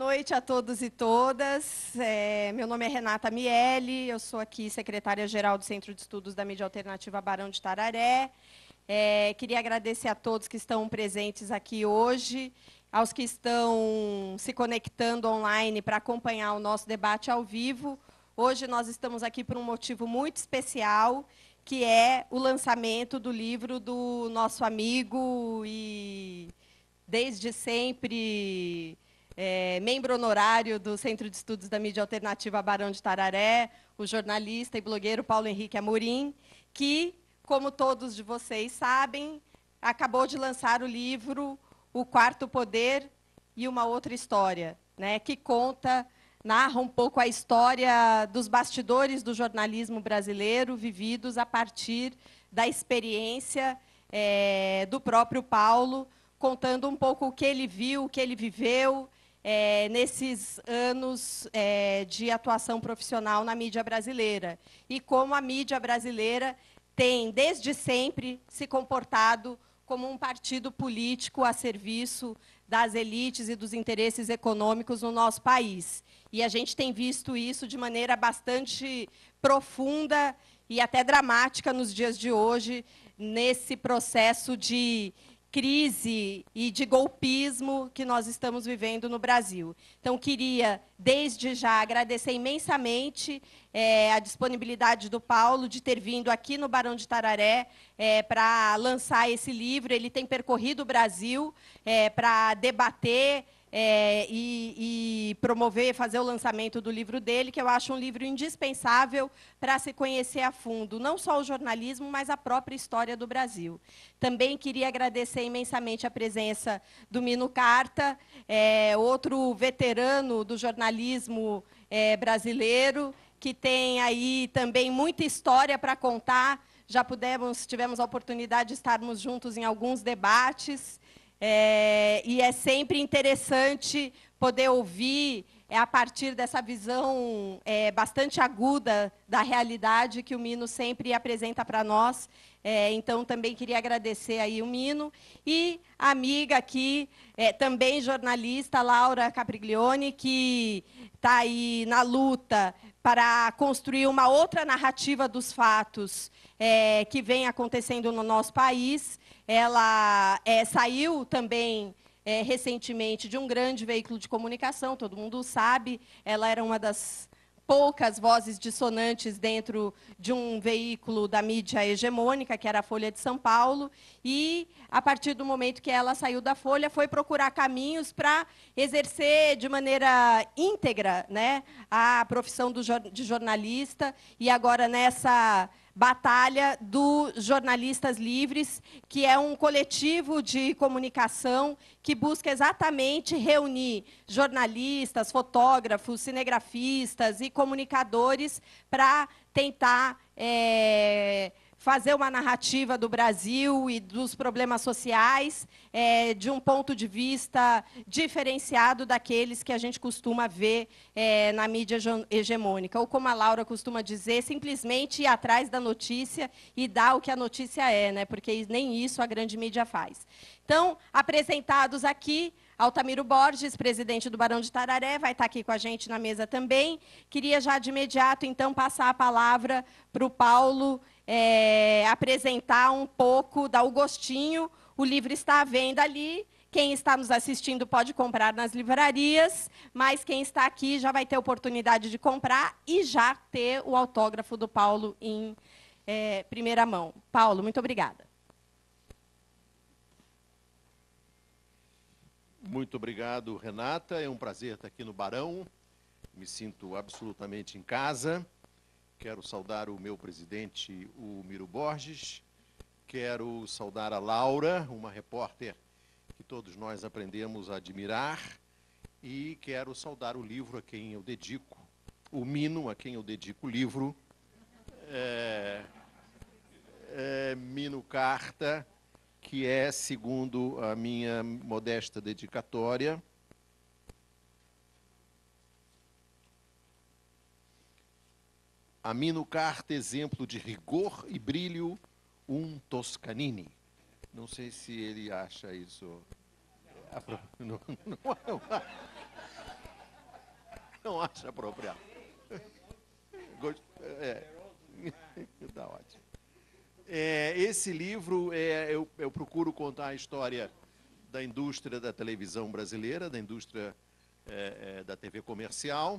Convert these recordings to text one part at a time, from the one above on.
noite a todos e todas. Meu nome é Renata Miele, eu sou aqui secretária-geral do Centro de Estudos da Mídia Alternativa Barão de Tararé. Queria agradecer a todos que estão presentes aqui hoje, aos que estão se conectando online para acompanhar o nosso debate ao vivo. Hoje nós estamos aqui por um motivo muito especial, que é o lançamento do livro do nosso amigo e, desde sempre, membro honorário do Centro de Estudos da Mídia Alternativa Barão de Tararé, o jornalista e blogueiro Paulo Henrique Amorim, que, como todos de vocês sabem, acabou de lançar o livro O Quarto Poder e Uma Outra História, né, que narra um pouco a história dos bastidores do jornalismo brasileiro, vividos a partir da experiência do próprio Paulo, contando um pouco o que ele viu, o que ele viveu nesses anos de atuação profissional na mídia brasileira. E como a mídia brasileira tem, desde sempre, se comportado como um partido político a serviço das elites e dos interesses econômicos no nosso país. E a gente tem visto isso de maneira bastante profunda e até dramática nos dias de hoje, nesse processo de crise e de golpismo que nós estamos vivendo no Brasil. Então, queria, desde já, agradecer imensamente a disponibilidade do Paulo de ter vindo aqui no Barão de Tararé para lançar esse livro. Ele tem percorrido o Brasil para debater e promover, fazer o lançamento do livro dele, que eu acho um livro indispensável para se conhecer a fundo, não só o jornalismo, mas a própria história do Brasil. Também queria agradecer imensamente a presença do Mino Carta, outro veterano do jornalismo brasileiro, que tem aí também muita história para contar. Já tivemos a oportunidade de estarmos juntos em alguns debates, e é sempre interessante poder ouvir a partir dessa visão bastante aguda da realidade que o Mino sempre apresenta para nós. Então, também queria agradecer aí o Mino. E a amiga aqui, também jornalista, Laura Capriglione, que está aí na luta para construir uma outra narrativa dos fatos que vem acontecendo no nosso país. Ela saiu também recentemente de um grande veículo de comunicação, todo mundo sabe, ela era uma das poucas vozes dissonantes dentro de um veículo da mídia hegemônica, que era a Folha de São Paulo, e, a partir do momento que ela saiu da Folha, foi procurar caminhos para exercer de maneira íntegra, né, a profissão de jornalista, e agora nessa batalha dos Jornalistas Livres, que é um coletivo de comunicação que busca exatamente reunir jornalistas, fotógrafos, cinegrafistas e comunicadores para tentar fazer uma narrativa do Brasil e dos problemas sociais de um ponto de vista diferenciado daqueles que a gente costuma ver na mídia hegemônica. Ou, como a Laura costuma dizer, simplesmente ir atrás da notícia e dar o que a notícia é, né? Porque nem isso a grande mídia faz. Então, apresentados aqui, Altamiro Borges, presidente do Barão de Tararé, vai estar aqui com a gente na mesa também. Queria já de imediato, então, passar a palavra para o Paulo apresentar um pouco, dar o gostinho. O livro está à venda ali. Quem está nos assistindo pode comprar nas livrarias, mas quem está aqui já vai ter oportunidade de comprar e já ter o autógrafo do Paulo em primeira mão. Paulo, muito obrigada. Muito obrigado, Renata. É um prazer estar aqui no Barão. Me sinto absolutamente em casa. Quero saudar o meu presidente, o Miro Borges. Quero saudar a Laura, uma repórter que todos nós aprendemos a admirar. E quero saudar o livro a quem eu dedico, o Mino, a quem eu dedico o livro. Mino Carta, que é, segundo a minha modesta dedicatória, a Mino Carta, exemplo de rigor e brilho, um Toscanini. Não sei se ele acha isso. acha apropriado. Tá ótimo. Esse livro, eu procuro contar a história da indústria da televisão brasileira, da indústria da TV comercial,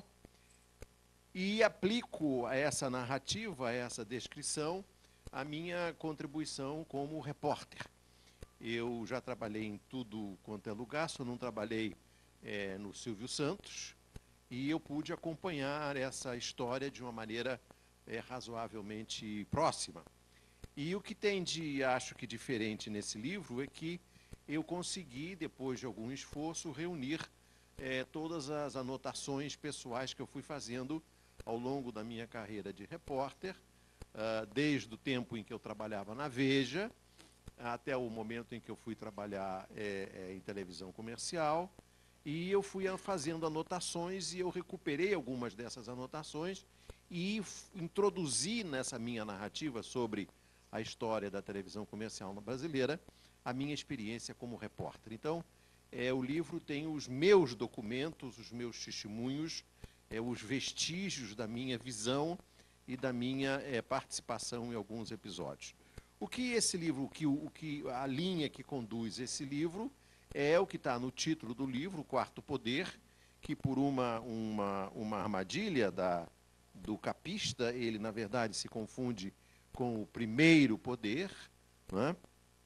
e aplico a essa narrativa, a essa descrição, a minha contribuição como repórter. Eu já trabalhei em tudo quanto é lugar, só não trabalhei no Silvio Santos, e eu pude acompanhar essa história de uma maneira razoavelmente próxima. E o que tem acho que diferente nesse livro é que eu consegui, depois de algum esforço, reunir todas as anotações pessoais que eu fui fazendo ao longo da minha carreira de repórter, desde o tempo em que eu trabalhava na Veja, até o momento em que eu fui trabalhar em televisão comercial, e eu fui fazendo anotações e eu recuperei algumas dessas anotações e introduzi nessa minha narrativa sobre a história da televisão comercial brasileira a minha experiência como repórter. Então, o livro tem os meus documentos, os meus testemunhos, os vestígios da minha visão e da minha participação em alguns episódios. O que esse livro, a linha que conduz esse livro é o que está no título do livro, O Quarto Poder, que por uma armadilha do capista, ele na verdade se confunde com o primeiro poder, né?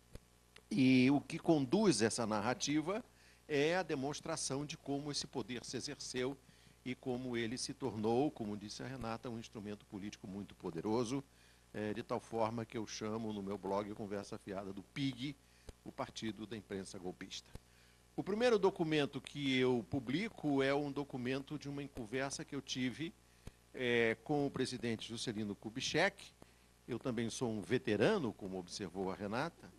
E o que conduz essa narrativa é a demonstração de como esse poder se exerceu e como ele se tornou, como disse a Renata, um instrumento político muito poderoso, de tal forma que eu chamo no meu blog Conversa Fiada do PIG, o Partido da Imprensa Golpista. O primeiro documento que eu publico é um documento de uma conversa que eu tive com o presidente Juscelino Kubitschek. Eu também sou um veterano, como observou a Renata,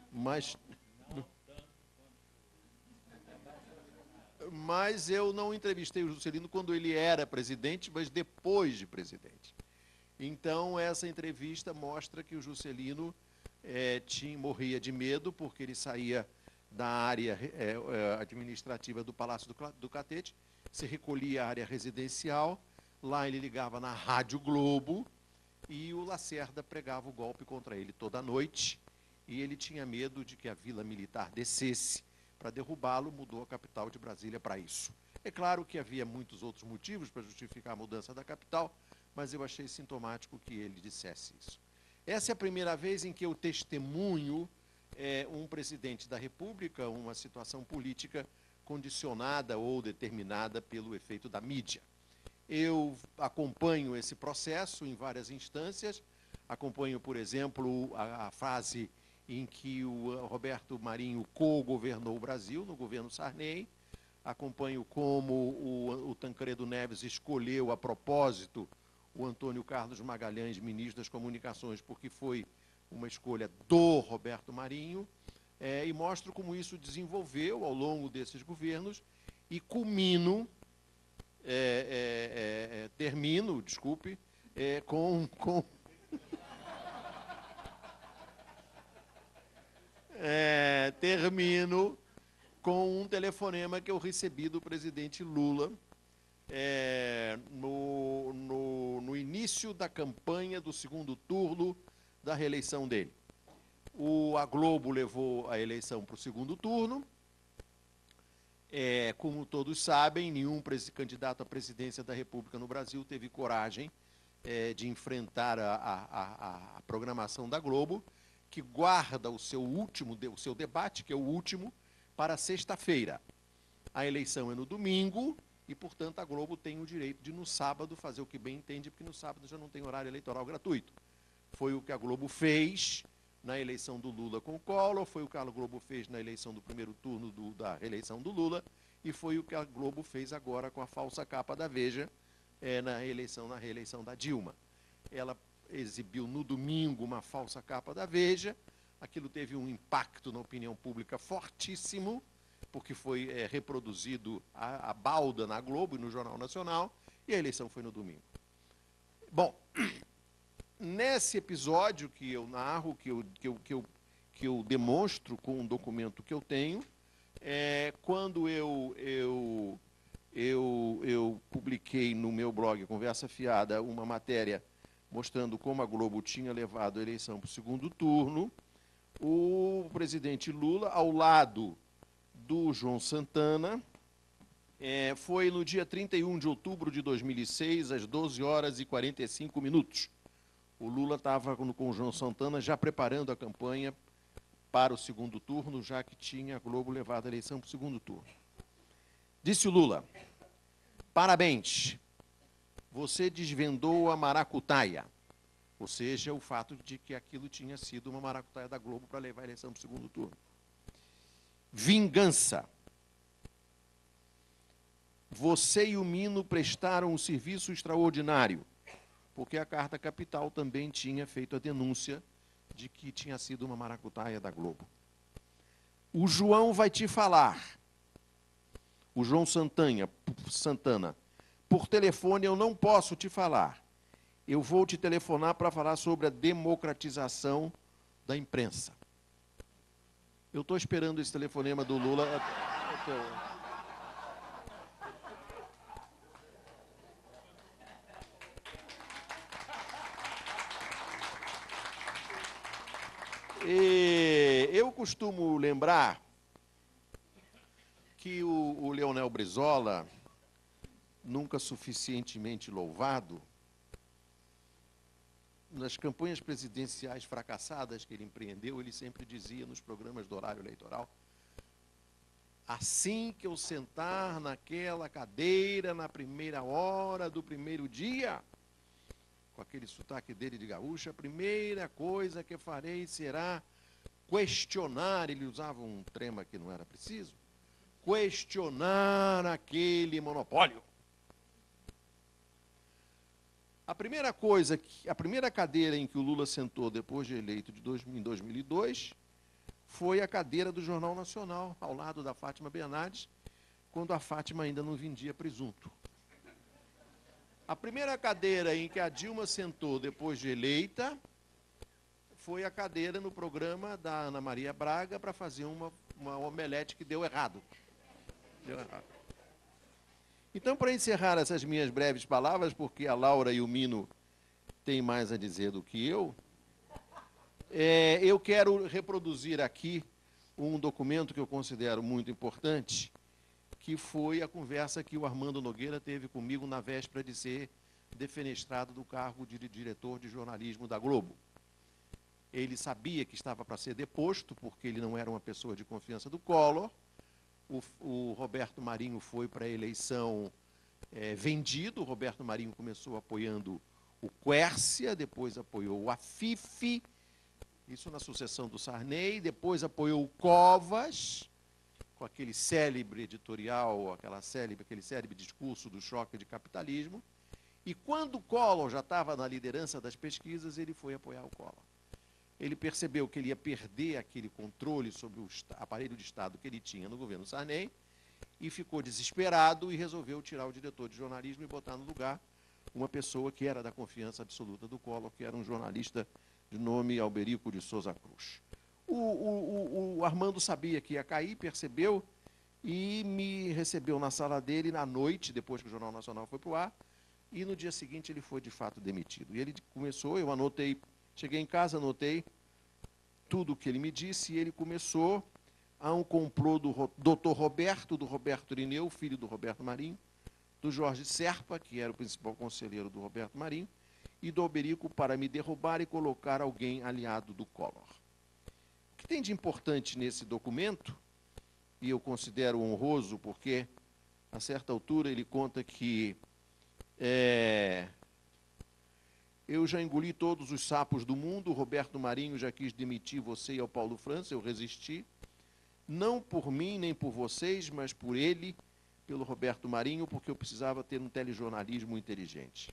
mas eu não entrevistei o Juscelino quando ele era presidente, mas depois de presidente. Então, essa entrevista mostra que o Juscelino morria de medo, porque ele saía da área administrativa do Palácio do Catete, se recolhia à área residencial, lá ele ligava na Rádio Globo, e o Lacerda pregava o golpe contra ele toda noite, e ele tinha medo de que a Vila Militar descesse para derrubá-lo, mudou a capital de Brasília para isso. É claro que havia muitos outros motivos para justificar a mudança da capital, mas eu achei sintomático que ele dissesse isso. Essa é a primeira vez em que eu testemunho um presidente da República, uma situação política condicionada ou determinada pelo efeito da mídia. Eu acompanho esse processo em várias instâncias, acompanho, por exemplo, a fase em que o Roberto Marinho co-governou o Brasil, no governo Sarney, acompanho como o Tancredo Neves escolheu, a propósito, o Antônio Carlos Magalhães, ministro das Comunicações, porque foi uma escolha do Roberto Marinho, e mostro como isso desenvolveu ao longo desses governos, e termino, desculpe, termino com um telefonema que eu recebi do presidente Lula no início da campanha do segundo turno da reeleição dele. A Globo levou a eleição para o segundo turno. Como todos sabem, nenhum candidato à presidência da República no Brasil teve coragem de enfrentar a programação da Globo, que guarda o seu debate, que é o último, para sexta-feira. A eleição é no domingo e, portanto, a Globo tem o direito de, no sábado, fazer o que bem entende, porque no sábado já não tem horário eleitoral gratuito. Foi o que a Globo fez na eleição do Lula com o Collor, foi o que a Globo fez na eleição do primeiro turno da reeleição do Lula, e foi o que a Globo fez agora com a falsa capa da Veja na reeleição da Dilma. Ela exibiu no domingo uma falsa capa da Veja, aquilo teve um impacto na opinião pública fortíssimo, porque foi reproduzido a balda na Globo e no Jornal Nacional, e a eleição foi no domingo. Bom, nesse episódio que eu narro, que eu demonstro com um documento que eu tenho, quando eu publiquei publiquei no meu blog Conversa Fiada uma matéria mostrando como a Globo tinha levado a eleição para o segundo turno, o presidente Lula, ao lado do João Santana, foi no dia 31 de outubro de 2006, às 12 horas e 45 minutos. O Lula estava com o João Santana já preparando a campanha para o segundo turno, já que tinha a Globo levado a eleição para o segundo turno. Disse o Lula: parabéns, você desvendou a maracutaia, ou seja, o fato de que aquilo tinha sido uma maracutaia da Globo para levar a eleição para o segundo turno. Vingança. Você e o Mino prestaram um serviço extraordinário, porque a Carta Capital também tinha feito a denúncia de que tinha sido uma maracutaia da Globo. O João vai te falar, o João Santana, por telefone eu não posso te falar. Eu vou te telefonar para falar sobre a democratização da imprensa. Eu estou esperando esse telefonema do Lula. Eu costumo lembrar que o Leonel Brizola, nunca suficientemente louvado, nas campanhas presidenciais fracassadas que ele empreendeu, ele sempre dizia nos programas do horário eleitoral: assim que eu sentar naquela cadeira na primeira hora do primeiro dia, com aquele sotaque dele de gaúcho, a primeira coisa que farei será questionar, ele usava um trema que não era preciso, questionar aquele monopólio. A primeira cadeira em que o Lula sentou depois de eleito em 2002 foi a cadeira do Jornal Nacional, ao lado da Fátima Bernardes, quando a Fátima ainda não vendia presunto. A primeira cadeira em que a Dilma sentou depois de eleita foi a cadeira no programa da Ana Maria Braga para fazer uma omelete que deu errado. Deu errado. Então, para encerrar essas minhas breves palavras, porque a Laura e o Mino têm mais a dizer do que eu quero reproduzir aqui um documento que eu considero muito importante, que foi a conversa que o Armando Nogueira teve comigo na véspera de ser defenestrado do cargo de diretor de jornalismo da Globo. Ele sabia que estava para ser deposto, porque ele não era uma pessoa de confiança do Collor. O Roberto Marinho foi para a eleição vendido. O Roberto Marinho começou apoiando o Quércia, depois apoiou o Afif, isso na sucessão do Sarney, depois apoiou o Covas, com aquele célebre editorial, aquele célebre discurso do choque de capitalismo. E quando o Collor já estava na liderança das pesquisas, ele foi apoiar o Collor. Ele percebeu que ele ia perder aquele controle sobre o aparelho de Estado que ele tinha no governo Sarney e ficou desesperado e resolveu tirar o diretor de jornalismo e botar no lugar uma pessoa que era da confiança absoluta do Collor, que era um jornalista de nome Alberico de Souza Cruz. O Armando sabia que ia cair, percebeu e me recebeu na sala dele na noite, depois que o Jornal Nacional foi para o ar, e no dia seguinte ele foi de fato demitido. E ele começou, eu anotei, cheguei em casa, anotei tudo o que ele me disse, e ele começou a um complô do Dr. Roberto, do Roberto Irineu, filho do Roberto Marinho, do Jorge Serpa, que era o principal conselheiro do Roberto Marinho, e do Alberico para me derrubar e colocar alguém aliado do Collor. O que tem de importante nesse documento, e eu considero honroso, porque a certa altura ele conta que eu já engoli todos os sapos do mundo, o Roberto Marinho já quis demitir você e ao Paulo França, eu resisti, não por mim nem por vocês, mas por ele, pelo Roberto Marinho, porque eu precisava ter um telejornalismo inteligente.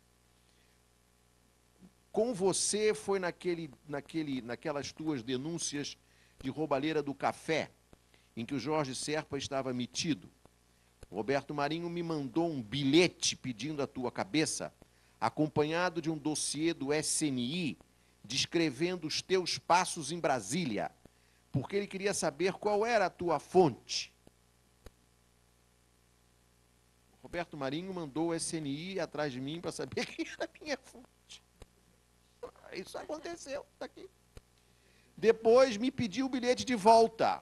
Com você foi naquelas tuas denúncias de roubalheira do café, em que o Jorge Serpa estava metido. O Roberto Marinho me mandou um bilhete pedindo a tua cabeça, acompanhado de um dossiê do SNI, descrevendo os teus passos em Brasília, porque ele queria saber qual era a tua fonte. Roberto Marinho mandou o SNI atrás de mim para saber quem era a minha fonte. Isso aconteceu, está aqui. Depois me pediu o bilhete de volta.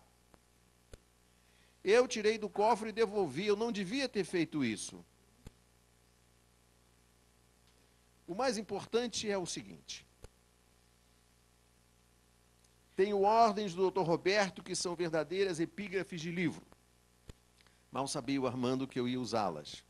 Eu tirei do cofre e devolvi. Eu não devia ter feito isso. O mais importante é o seguinte. Tenho ordens do Dr. Roberto que são verdadeiras epígrafes de livro. Mal sabia o Armando que eu ia usá-las.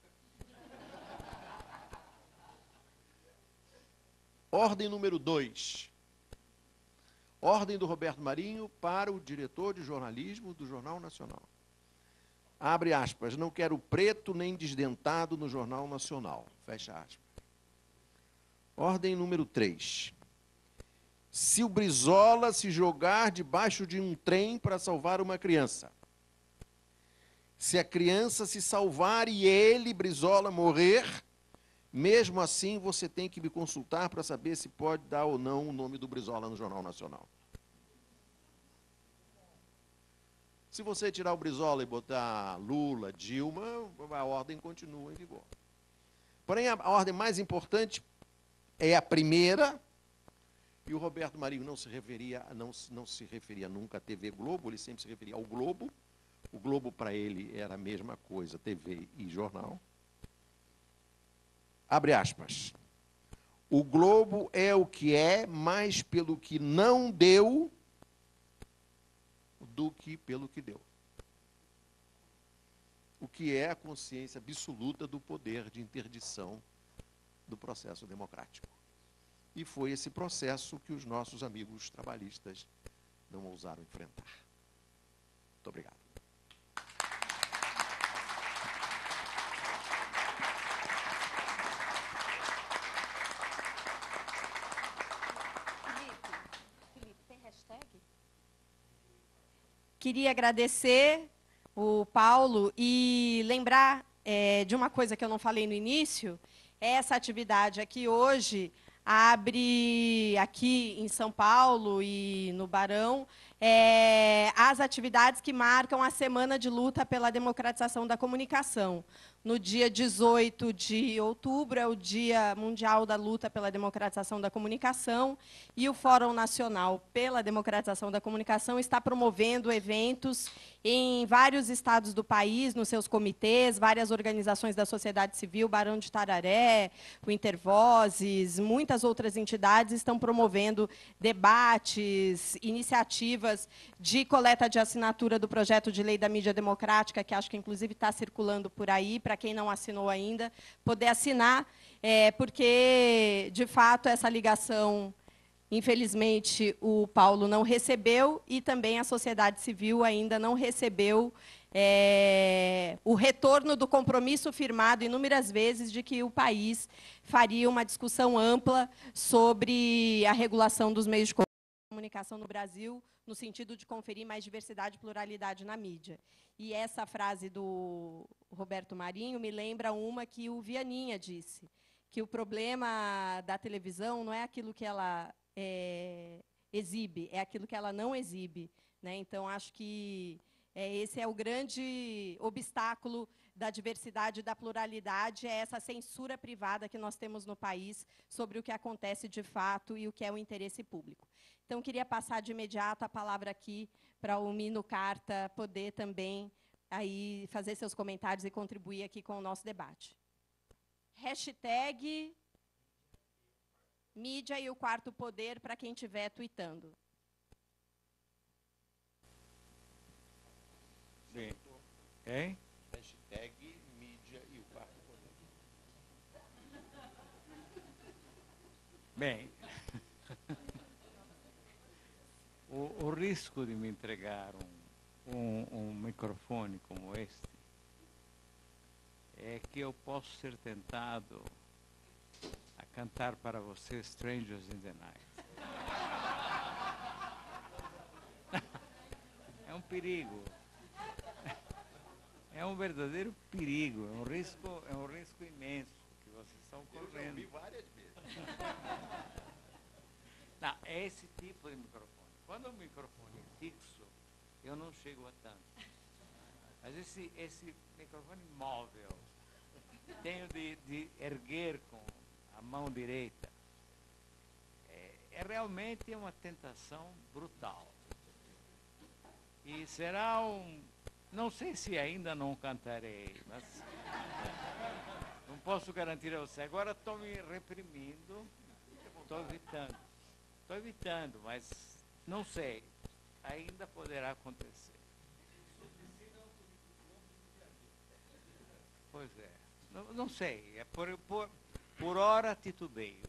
Ordem número 2. Ordem do Roberto Marinho para o diretor de jornalismo do Jornal Nacional. Abre aspas, não quero preto nem desdentado no Jornal Nacional. Fecha aspas. Ordem número 3. Se o Brizola se jogar debaixo de um trem para salvar uma criança, se a criança se salvar e ele, Brizola, morrer, mesmo assim você tem que me consultar para saber se pode dar ou não o nome do Brizola no Jornal Nacional. Se você tirar o Brizola e botar Lula, Dilma, a ordem continua em vigor. Porém, a ordem mais importante é a primeira, e o Roberto Marinho não se referia nunca à TV Globo, ele sempre se referia ao Globo. O Globo, para ele, era a mesma coisa, TV e jornal. Abre aspas. O Globo é o que é, mais pelo que não deu do que pelo que deu. O que é a consciência absoluta do poder de interdição do processo democrático. E foi esse processo que os nossos amigos trabalhistas não ousaram enfrentar. Muito obrigado. Felipe, tem hashtag? Queria agradecer o Paulo e lembrar de uma coisa que eu não falei no início. Essa atividade aqui hoje abre aqui em São Paulo e no Barão as atividades que marcam a Semana de Luta pela Democratização da Comunicação. No dia 18 de outubro é o Dia Mundial da Luta pela Democratização da Comunicação e o Fórum Nacional pela Democratização da Comunicação está promovendo eventos em vários estados do país, nos seus comitês, várias organizações da sociedade civil, Barão de Tararé, o Intervozes, muitas outras entidades estão promovendo debates, iniciativas de coleta de assinatura do projeto de lei da mídia democrática, que acho que, inclusive, está circulando por aí, para quem não assinou ainda, poder assinar, porque, de fato, essa ligação, infelizmente, o Paulo não recebeu e também a sociedade civil ainda não recebeu o retorno do compromisso firmado inúmeras vezes de que o país faria uma discussão ampla sobre a regulação dos meios de comunicação no Brasil, no sentido de conferir mais diversidade e pluralidade na mídia. E essa frase do Roberto Marinho me lembra uma que o Vianinha disse, que o problema da televisão não é aquilo que ela exibe, é aquilo que ela não exibe, né? Então, acho que esse é o grande obstáculo da diversidade e da pluralidade, é essa censura privada que nós temos no país sobre o que acontece de fato e o que é o interesse público. Então, queria passar de imediato a palavra aqui para o Mino Carta poder também aí fazer seus comentários e contribuir aqui com o nosso debate. Hashtag mídia e o quarto poder para quem estiver tweetando. Sim. Hein? Hashtag mídia e o quarto poder. Bem, o risco de me entregar um microfone como este é que eu posso ser tentado a cantar para você Strangers in the Night. É um perigo. É um verdadeiro perigo, é um risco imenso que vocês estão correndo. Eu já ouvi várias vezes. Não, é esse tipo de microfone. Quando o microfone é fixo, eu não chego a tanto. Mas esse microfone móvel, tenho de erguer com a mão direita. É realmente uma tentação brutal. E será não sei se ainda não cantarei, mas não posso garantir a você. Agora estou me reprimindo, estou evitando, mas não sei, ainda poderá acontecer. Pois é, não sei, por hora titubeio.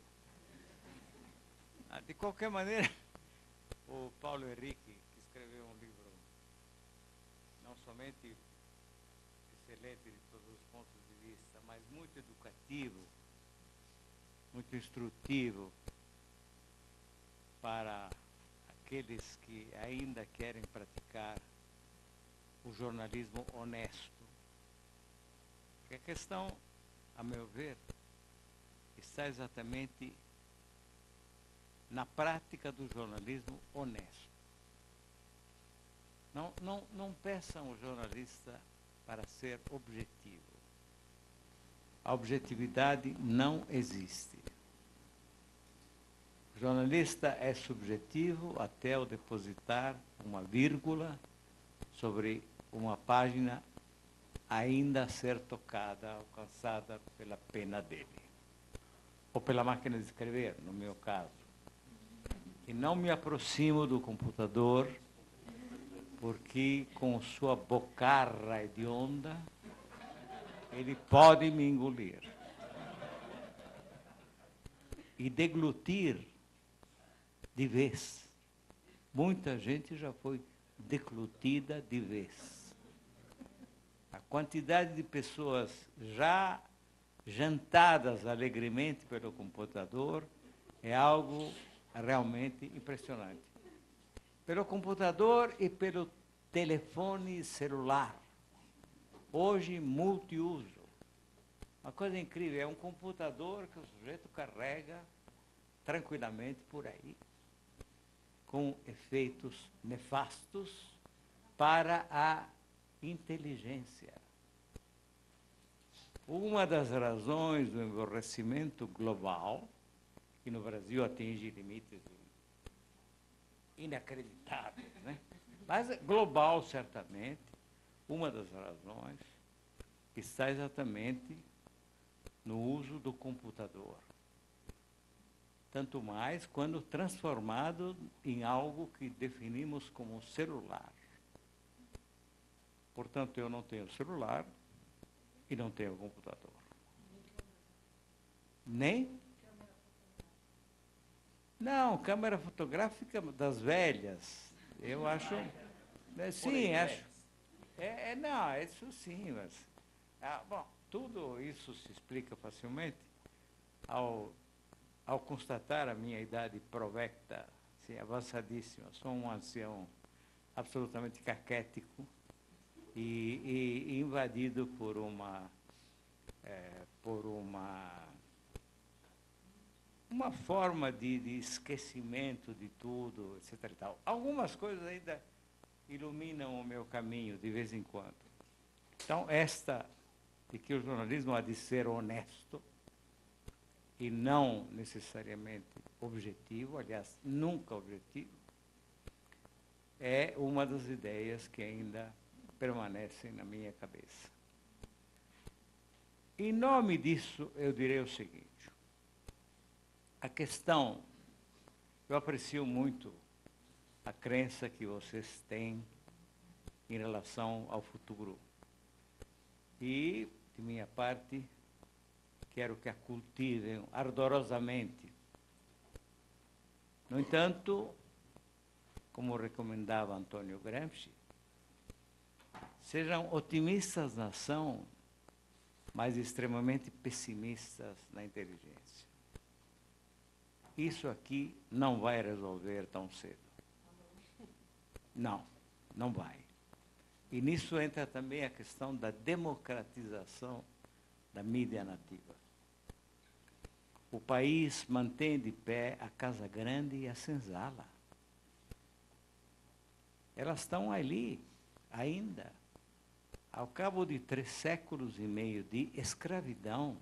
De qualquer maneira, o Paulo Henrique, que escreveu um livro não somente excelente de todos os pontos de vista, mas muito educativo, muito instrutivo para aqueles que ainda querem praticar o jornalismo honesto. Porque a questão, a meu ver, está exatamente na prática do jornalismo honesto. Não peçam o jornalista para ser objetivo. A objetividade não existe. O jornalista é subjetivo até ao depositar uma vírgula sobre uma página ainda a ser tocada, alcançada pela pena dele. Ou pela máquina de escrever, no meu caso. E não me aproximo do computador, porque com sua bocarra hedionda, ele pode me engolir. E deglutir de vez. Muita gente já foi deglutida de vez. A quantidade de pessoas já jantadas alegremente pelo computador é algo realmente impressionante. Pelo computador e pelo telefone celular. Hoje, multiuso. Uma coisa incrível, é um computador que o sujeito carrega tranquilamente por aí, com efeitos nefastos para a inteligência. Uma das razões do emborrecimento global, que no Brasil atinge limites inacreditáveis, né? Mas global, certamente, uma das razões está exatamente no uso do computador. Tanto mais quando transformado em algo que definimos como celular. Portanto, eu não tenho celular e não tenho computador. Nem? Não, câmera fotográfica das velhas. Eu acho. Sim, acho. Não, isso sim, mas. Bom, tudo isso se explica facilmente ao constatar a minha idade provecta, assim, avançadíssima. Sou um ancião absolutamente caquético e invadido por uma forma de esquecimento de tudo, etc. E tal. Algumas coisas ainda iluminam o meu caminho de vez em quando. Então, esta de que o jornalismo há de ser honesto e não necessariamente objetivo, aliás, nunca objetivo, é uma das ideias que ainda permanecem na minha cabeça. Em nome disso, eu direi o seguinte. A questão, eu aprecio muito a crença que vocês têm em relação ao futuro. E, de minha parte, quero que a cultivem ardorosamente. No entanto, como recomendava Antônio Gramsci, sejam otimistas na ação, mas extremamente pessimistas na inteligência. Isso aqui não vai resolver tão cedo. Não vai. E nisso entra também a questão da democratização da mídia nativa. O país mantém de pé a Casa Grande e a Senzala. Elas estão ali ainda. ao cabo de 3 séculos e meio de escravidão,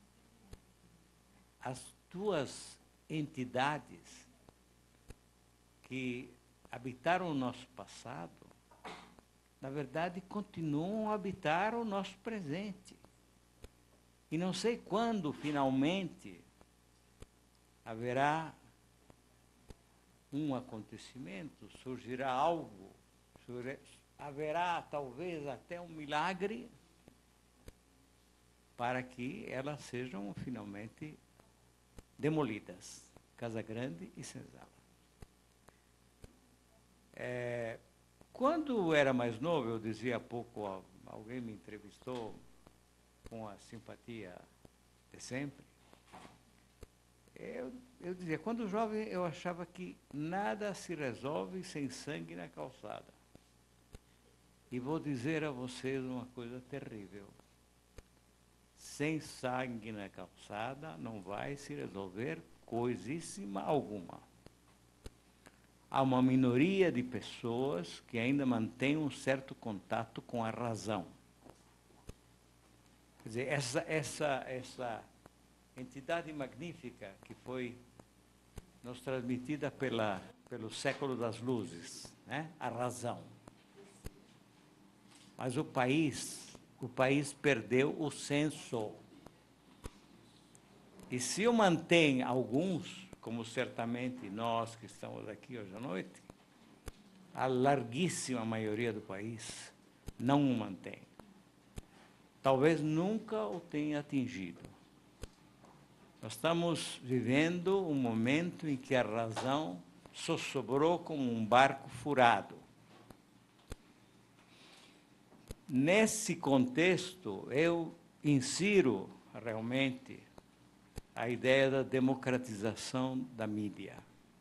as 2 entidades que habitaram o nosso passado, na verdade, continuam a habitar o nosso presente. E não sei quando, finalmente, haverá um acontecimento, surgirá algo, haverá talvez até um milagre para que elas sejam finalmente demolidas, Casa Grande e Senzala. Quando eu era mais novo, eu dizia há pouco, alguém me entrevistou com a simpatia de sempre, eu dizia, quando jovem eu achava que nada se resolve sem sangue na calçada. E vou dizer a vocês uma coisa terrível. Sem sangue na calçada não vai se resolver coisíssima alguma. Há uma minoria de pessoas que ainda mantém um certo contato com a razão. Quer dizer, essa entidade magnífica que foi nos transmitida pelo século das luzes, né? A razão. Mas o país perdeu o senso. E se eu mantenho alguns, como certamente nós que estamos aqui hoje à noite, a larguíssima maioria do país não o mantém. Talvez nunca o tenha atingido. Nós estamos vivendo um momento em que a razão só sobrou como um barco furado. Nesse contexto, eu insiro realmente a ideia da democratização da mídia.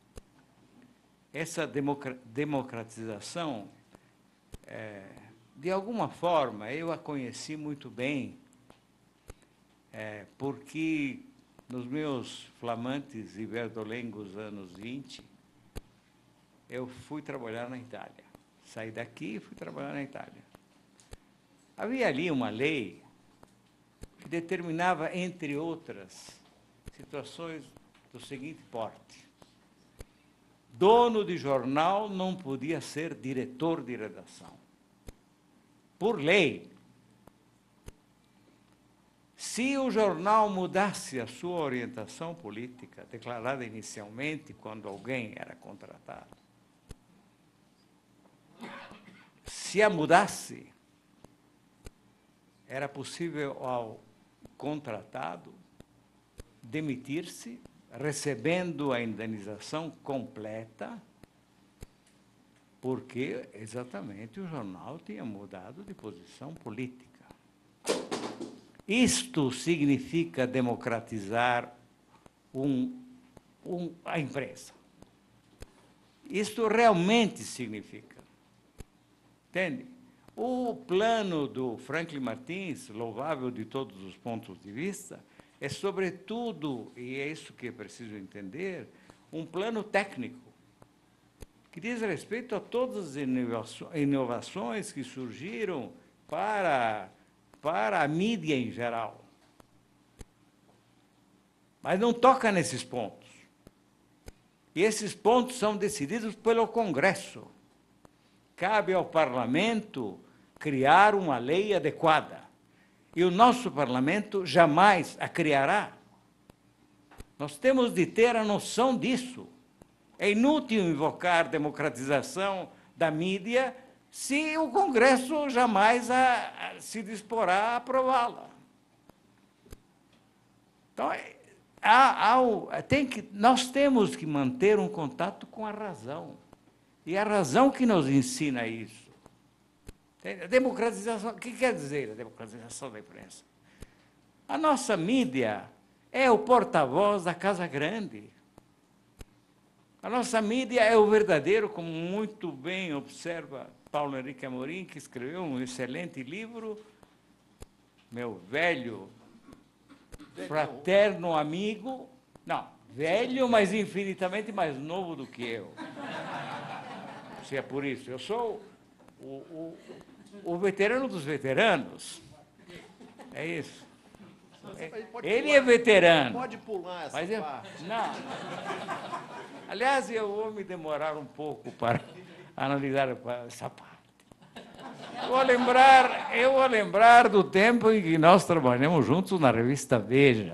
Essa democratização, de alguma forma, eu a conheci muito bem, porque nos meus flamantes e verdolengos anos 20, eu fui trabalhar na Itália. Saí daqui e fui trabalhar na Itália. Havia ali uma lei que determinava, entre outras situações, do seguinte porte: dono de jornal não podia ser diretor de redação. Por lei. Se o jornal mudasse a sua orientação política, declarada inicialmente quando alguém era contratado, se a mudasse, era possível ao contratado demitir-se, recebendo a indenização completa, porque exatamente o jornal tinha mudado de posição política. Isto significa democratizar a imprensa. Isto realmente significa. Entende? O plano do Franklin Martins, louvável de todos os pontos de vista, é, sobretudo, e é isso que é preciso entender, um plano técnico, que diz respeito a todas as inovações que surgiram para a mídia em geral. Mas não toca nesses pontos. E esses pontos são decididos pelo Congresso. Cabe ao Parlamento criar uma lei adequada. E o nosso Parlamento jamais a criará. Nós temos de ter a noção disso. É inútil invocar democratização da mídia se o Congresso jamais se disporá a aprová-la. Então, nós temos que manter um contato com a razão. E a razão que nos ensina isso. A democratização, o que quer dizer a democratização da imprensa? A nossa mídia é o porta-voz da Casa Grande. A nossa mídia é o verdadeiro, como muito bem observa Paulo Henrique Amorim, que escreveu um excelente livro, meu velho, fraterno amigo, não, velho, mas infinitamente mais novo do que eu. Se é por isso, eu sou o veterano dos veteranos. É isso. Ele é veterano. Pode pular essa Mas parte. não. Aliás, eu vou me demorar um pouco para analisar essa parte. Eu vou lembrar do tempo em que nós trabalhamos juntos na revista Veja.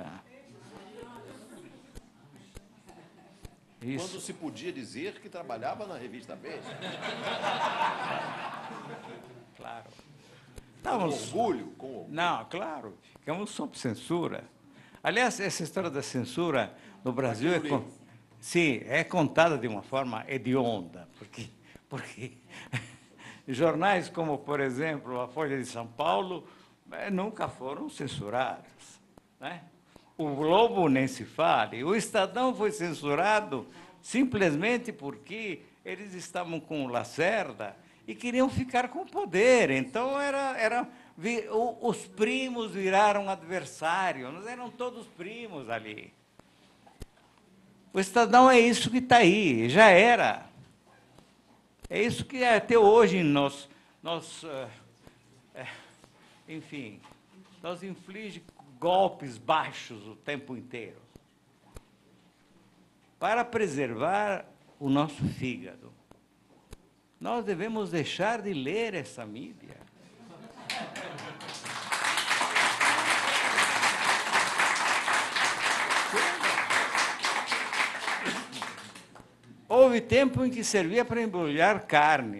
Quando se podia dizer que trabalhava na revista Veja. Claro. Com orgulho. Não, claro. Ficamos sob censura. Aliás, essa história da censura no Brasil sim, é contada de uma forma hedionda, porque jornais como, por exemplo, a Folha de São Paulo nunca foram censurados, né? O Globo nem se fale. O Estadão foi censurado simplesmente porque eles estavam com o Lacerda e queriam ficar com o poder. Então, os primos viraram adversários, nós eram todos primos ali. O Estadão é isso que está aí, já era. É isso que até hoje enfim, nós infligimos golpes baixos o tempo inteiro para preservar o nosso fígado. Nós devemos deixar de ler essa mídia. Houve tempo em que servia para embrulhar carne.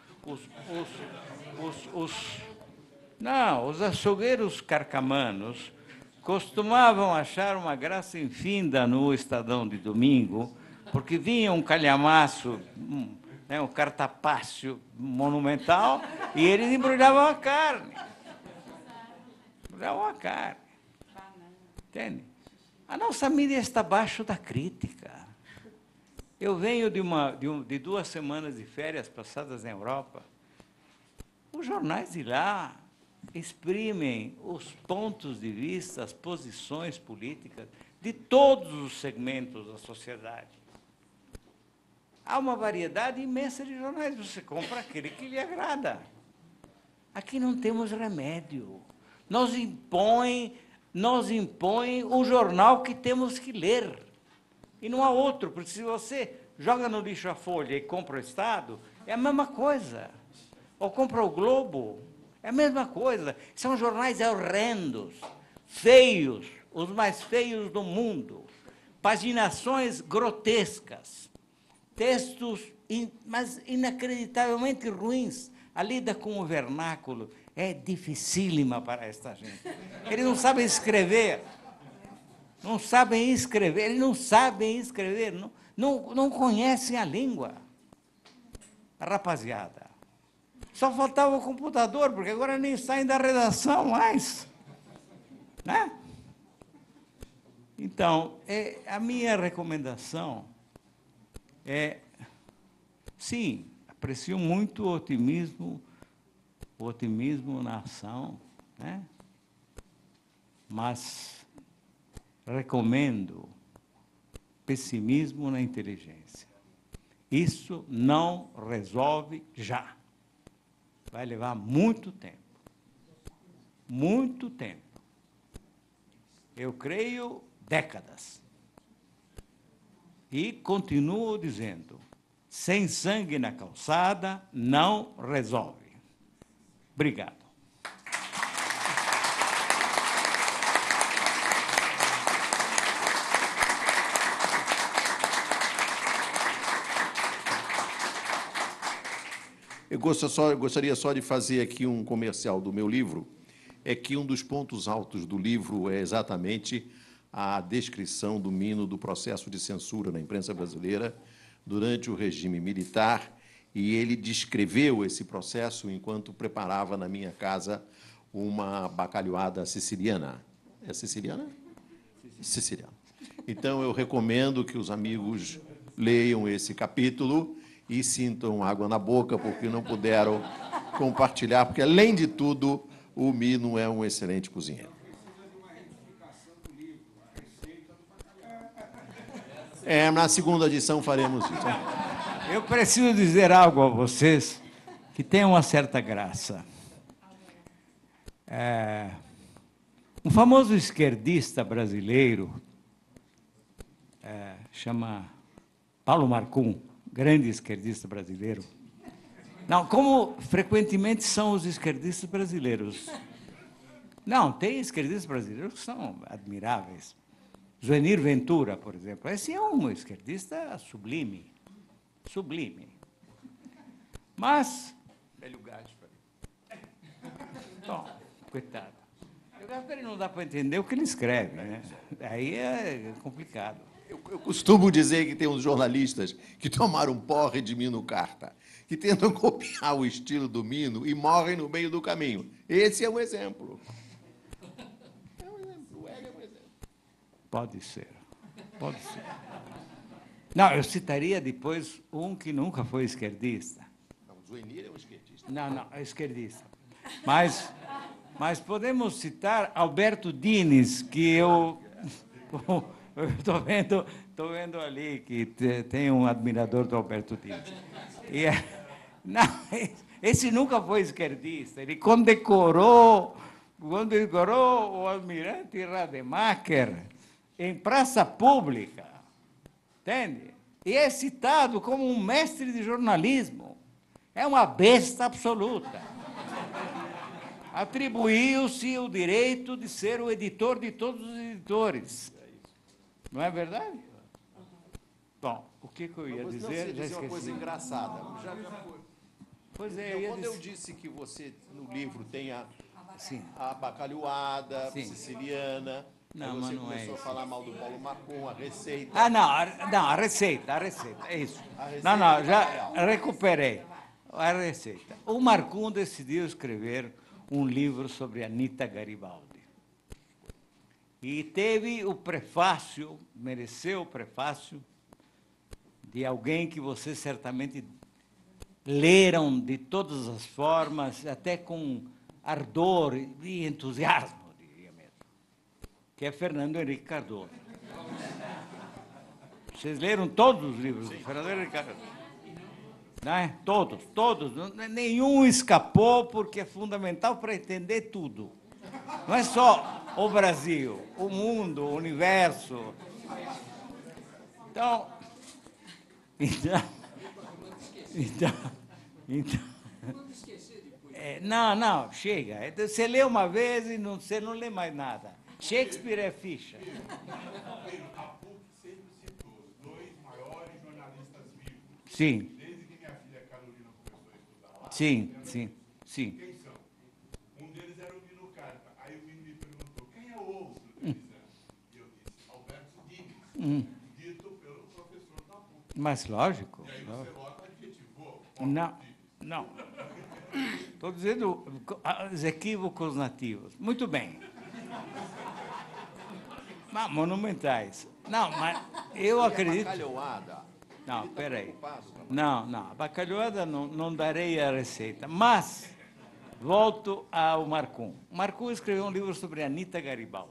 Os açougueiros carcamanos costumavam achar uma graça infinda no Estadão de domingo, porque vinha um calhamaço, um cartapácio monumental, e eles embrulhavam a carne. Embrulhavam a carne. Entende? A nossa mídia está abaixo da crítica. Eu venho de 2 semanas de férias passadas na Europa. Os jornais de lá exprimem os pontos de vista, as posições políticas de todos os segmentos da sociedade. Há uma variedade imensa de jornais. Você compra aquele que lhe agrada. Aqui não temos remédio. Nos impõe o jornal que temos que ler. E não há outro, porque se você joga no lixo a Folha e compra o Estado, é a mesma coisa. Ou compra o Globo, é a mesma coisa. São jornais horrendos, feios, os mais feios do mundo. Paginações grotescas, textos mas inacreditavelmente ruins. A lida com o vernáculo é dificílima para esta gente. Eles não sabem escrever. Não sabem escrever, eles não sabem escrever, não conhecem a língua. Rapaziada, só faltava o computador, porque agora nem saem da redação mais. Né? Então, a minha recomendação sim, aprecio muito o otimismo na ação, né? Mas recomendo pessimismo na inteligência. Isso não resolve já. Vai levar muito tempo. Muito tempo. Eu creio décadas. E continuo dizendo, sem sangue na calçada não resolve. Obrigado. Eu gostaria só de fazer aqui um comercial do meu livro. É que um dos pontos altos do livro é exatamente a descrição do mino do processo de censura na imprensa brasileira durante o regime militar, e ele descreveu esse processo enquanto preparava na minha casa uma bacalhoada siciliana. É siciliana? Siciliana. Então, eu recomendo que os amigos leiam esse capítulo e sintam água na boca, porque não puderam compartilhar, porque, além de tudo, o Mino é um excelente cozinheiro. Na segunda edição faremos isso. Eu preciso dizer algo a vocês que tem uma certa graça. Um famoso esquerdista brasileiro, chama Paulo Marcum, grande esquerdista brasileiro. Não, como frequentemente são os esquerdistas brasileiros. Não, tem esquerdistas brasileiros que são admiráveis. Zuenir Ventura, por exemplo, esse é um esquerdista sublime. Sublime. Mas... Hélio Gaspari. Bom, coitado. O Gaspari não dá para entender o que ele escreve, né? Aí é complicado. Eu costumo dizer que tem uns jornalistas que tomaram porre de Mino Carta, que tentam copiar o estilo do Mino e morrem no meio do caminho. Esse é um exemplo. É um exemplo. O Hélio é um exemplo. Pode ser. Pode ser. Não, eu citaria depois um que nunca foi esquerdista. Não, o Zuenir é um esquerdista. Não, é esquerdista. Mas podemos citar Alberto Dines, que eu estou vendo ali que tem um admirador do Alberto Dines. Não, esse nunca foi esquerdista. Ele condecorou o almirante Rademacher em praça pública, entende? E é citado como um mestre de jornalismo. É uma besta absoluta. Atribuiu-se o direito de ser o editor de todos os editores. Não é verdade? Bom, o que eu ia dizer? Você Já disse esqueci. uma coisa engraçada. Pois é, Então, quando eu disse que você, no livro, tem a Sim. bacalhoada Sim. siciliana, Não, aí mas você não é começou a isso. falar mal do Paulo Marcum, a receita. Ah, não, a receita, é isso. A receita Não, de já bacalhau. recuperei a receita. O Marcum decidiu escrever um livro sobre Anita Garibaldi. E teve o prefácio, mereceu o prefácio, de alguém que vocês certamente leram de todas as formas, até com ardor e entusiasmo, diria mesmo, que é Fernando Henrique Cardoso. Vocês leram todos os livros do Fernando Henrique Cardoso? Né? Todos. Nenhum escapou, porque é fundamental para entender tudo. Não é só o Brasil, o mundo, o universo. Então, não, chega. Você lê uma vez e você não lê mais nada. Shakespeare é ficha. A PUC sempre citou os dois maiores jornalistas vivos. Sim, Desde que minha filha Carolina começou a estudar lá. sim. Quem são? Um deles era o Mino Carta. Aí o Mino me perguntou, quem é o outro deles? E eu disse, Alberto Dines, dito pelo professor da PUC. Mas lógico. E aí o Celota adjetivou. Não. Estou dizendo os equívocos nativos. Muito bem. Mas monumentais. Não, mas eu acredito... Bacalhoada. Não, Ele tá peraí. preocupado com a Não, a bacalhoada não darei a receita. Mas, volto ao Marcum. Marcum escreveu um livro sobre Anita Garibaldi.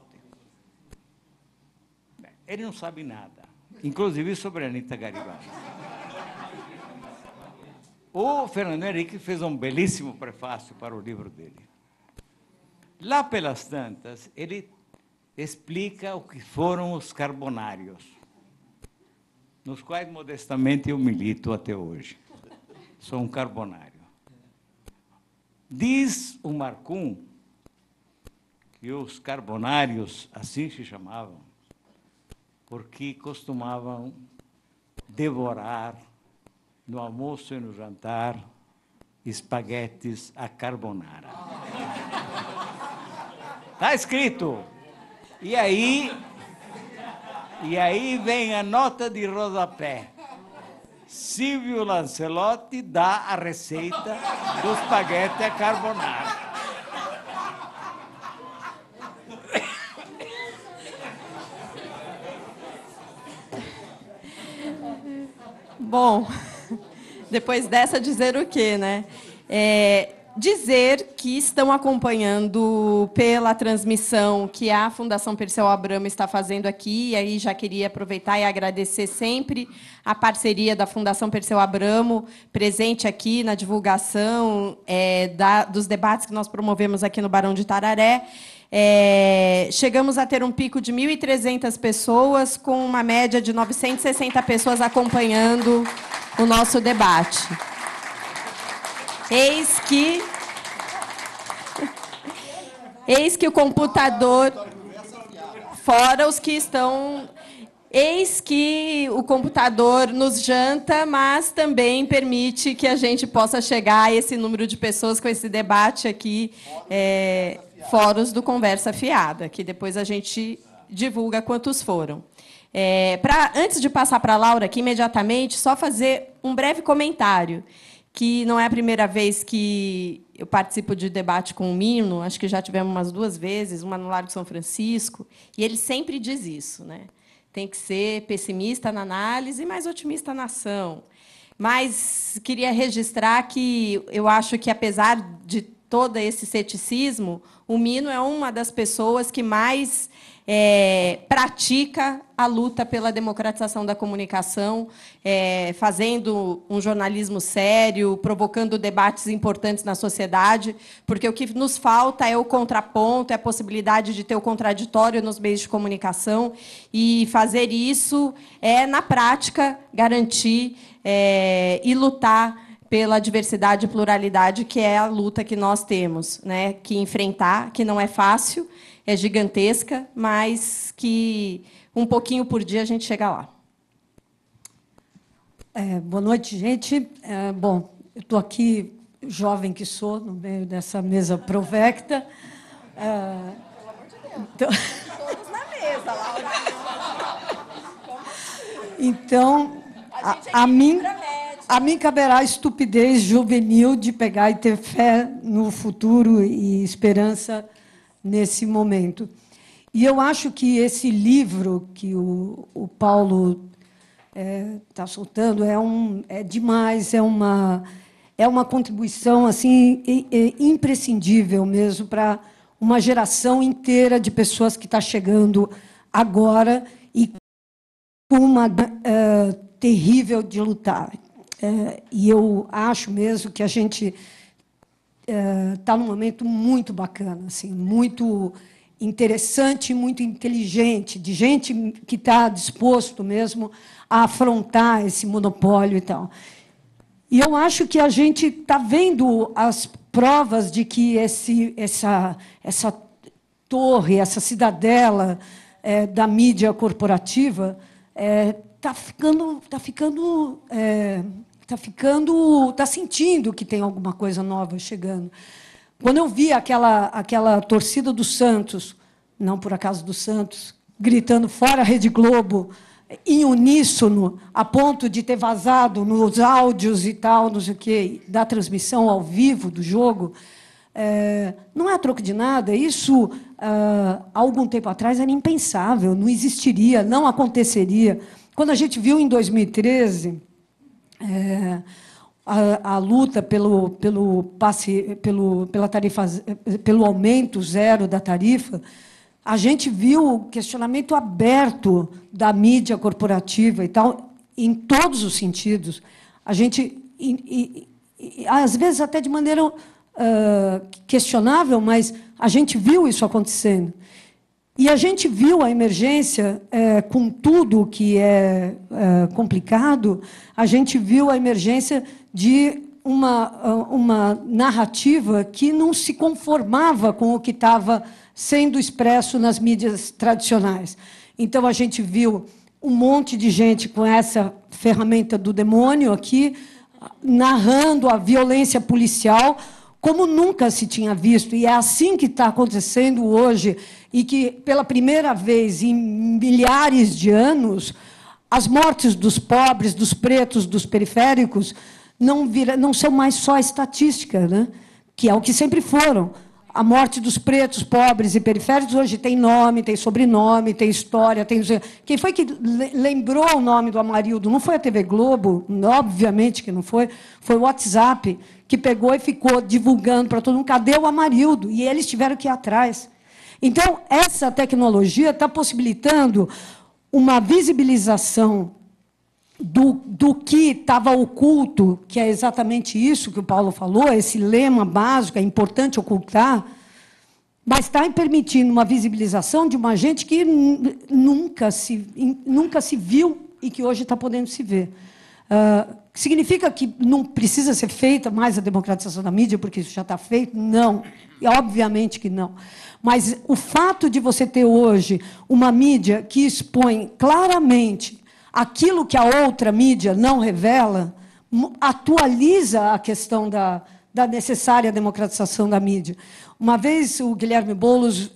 Bem, ele não sabe nada, inclusive sobre Anita Garibaldi. O Fernando Henrique fez um belíssimo prefácio para o livro dele. Lá pelas tantas, ele explica o que foram os carbonários, nos quais, modestamente, eu milito até hoje. Sou um carbonário. Diz o Marcum que os carbonários assim se chamavam, porque costumavam devorar, no almoço e no jantar, espaguetes à carbonara. Está escrito. E aí vem a nota de rodapé. Silvio Lancelotti dá a receita do espaguete à carbonara. Bom, depois dessa dizer o quê, né? dizer que estão acompanhando pela transmissão que a Fundação Perseu Abramo está fazendo aqui, e aí já queria aproveitar e agradecer sempre a parceria da Fundação Perseu Abramo, presente aqui na divulgação dos debates que nós promovemos aqui no Barão de Tararé. Chegamos a ter um pico de 1.300 pessoas, com uma média de 960 pessoas acompanhando o nosso debate. Eis que o computador, fora os que estão... Eis que o computador nos janta, mas também permite que a gente possa chegar a esse número de pessoas com esse debate aqui, fóruns do Conversa Fiada, que depois a gente divulga quantos foram. Antes de passar para a Laura aqui, imediatamente, só fazer um breve comentário, que não é a primeira vez que eu participo de debate com o Mino, acho que já tivemos umas 2 vezes, uma no Largo São Francisco, e ele sempre diz isso, né? Tem que ser pessimista na análise, mas otimista na ação. Mas queria registrar que eu acho que, apesar de todo esse ceticismo, o Mino é uma das pessoas que mais pratica a luta pela democratização da comunicação, fazendo um jornalismo sério, provocando debates importantes na sociedade, porque o que nos falta é o contraponto, é a possibilidade de ter o contraditório nos meios de comunicação, e fazer isso na prática, garantir e lutar pela diversidade e pluralidade, que é a luta que nós temos, né, que enfrentar, que não é fácil, é gigantesca, mas que um pouquinho por dia a gente chega lá. Boa noite, gente. Bom, eu estou aqui, jovem que sou, no meio dessa mesa provecta. Pelo amor de Deus. Então... Todos na mesa, Laura. Então, a mim caberá a estupidez juvenil de pegar e ter fé no futuro e esperança nesse momento. E eu acho que esse livro que o Paulo está soltando é demais, é uma contribuição assim imprescindível mesmo para uma geração inteira de pessoas que está chegando agora e com uma terrível de lutar. E eu acho mesmo que a gente está num momento muito bacana, assim, muito interessante, muito inteligente, de gente que está disposto mesmo a afrontar esse monopólio e tal. E eu acho que a gente está vendo as provas de que essa torre, essa cidadela da mídia corporativa está sentindo que tem alguma coisa nova chegando. Quando eu vi aquela torcida do Santos, não por acaso do Santos, gritando fora a Rede Globo, em uníssono, a ponto de ter vazado nos áudios e tal, não sei o quê, da transmissão ao vivo do jogo, não é a troco de nada. Isso, há algum tempo atrás, era impensável, não existiria, não aconteceria. Quando a gente viu, em 2013... a luta pelo aumento zero da tarifa, a gente viu o questionamento aberto da mídia corporativa e tal, em todos os sentidos. A gente, às vezes, até de maneira questionável, mas a gente viu isso acontecendo. E a gente viu a emergência, com tudo que é complicado, a gente viu a emergência de uma narrativa que não se conformava com o que estava sendo expresso nas mídias tradicionais. Então, a gente viu um monte de gente com essa ferramenta do demônio aqui, narrando a violência policial como nunca se tinha visto. E é assim que está acontecendo hoje, e que, pela primeira vez em milhares de anos, as mortes dos pobres, dos pretos, dos periféricos, não são mais só estatística, né? Que é o que sempre foram. a morte dos pretos, pobres e periféricos hoje tem nome, tem sobrenome, tem história. Quem foi que lembrou o nome do Amarildo? Não foi a TV Globo, obviamente que não foi. Foi o WhatsApp, que pegou e ficou divulgando para todo mundo, cadê o Amarildo? E eles tiveram que ir atrás. Então, essa tecnologia está possibilitando uma visibilização do que estava oculto, que é exatamente isso que o Paulo falou, esse lema básico, é importante ocultar, mas está permitindo uma visibilização de uma gente que nunca se viu e que hoje está podendo se ver. Significa que não precisa ser feita mais a democratização da mídia, porque isso já está feito? Não, obviamente que não. Mas o fato de você ter hoje uma mídia que expõe claramente aquilo que a outra mídia não revela, atualiza a questão da necessária democratização da mídia. Uma vez o Guilherme Boulos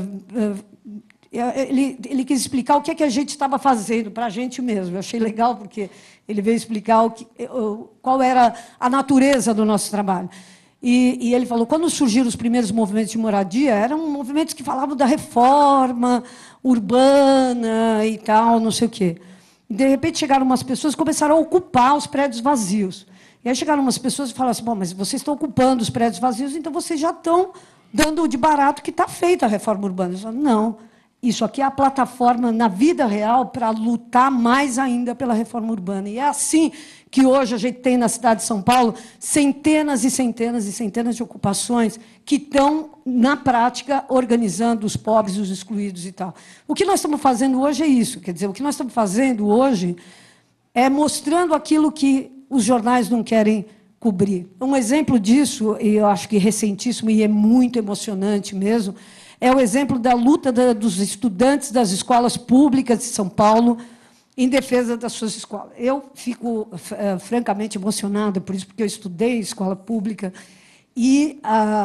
ele quis explicar o que é que a gente estava fazendo para a gente mesmo. Eu achei legal, porque ele veio explicar qual era a natureza do nosso trabalho. E ele falou, quando surgiram os primeiros movimentos de moradia, eram movimentos que falavam da reforma urbana e tal, não sei o quê. De repente, chegaram umas pessoas que começaram a ocupar os prédios vazios. E aí chegaram umas pessoas e falaram assim, bom, mas vocês estão ocupando os prédios vazios, então vocês já estão dando de barato que está feita a reforma urbana. Eu falei, não, isso aqui é a plataforma na vida real para lutar mais ainda pela reforma urbana. E é assim que hoje a gente tem na cidade de São Paulo centenas e centenas e centenas de ocupações que estão, na prática, organizando os pobres, os excluídos e tal. O que nós estamos fazendo hoje é isso. Quer dizer, o que nós estamos fazendo hoje é mostrando aquilo que os jornais não querem cobrir. Um exemplo disso, e eu acho que recentíssimo e é muito emocionante mesmo, é o exemplo da luta dos estudantes das escolas públicas de São Paulo em defesa das suas escolas. Eu fico francamente emocionada por isso, porque eu estudei em escola pública e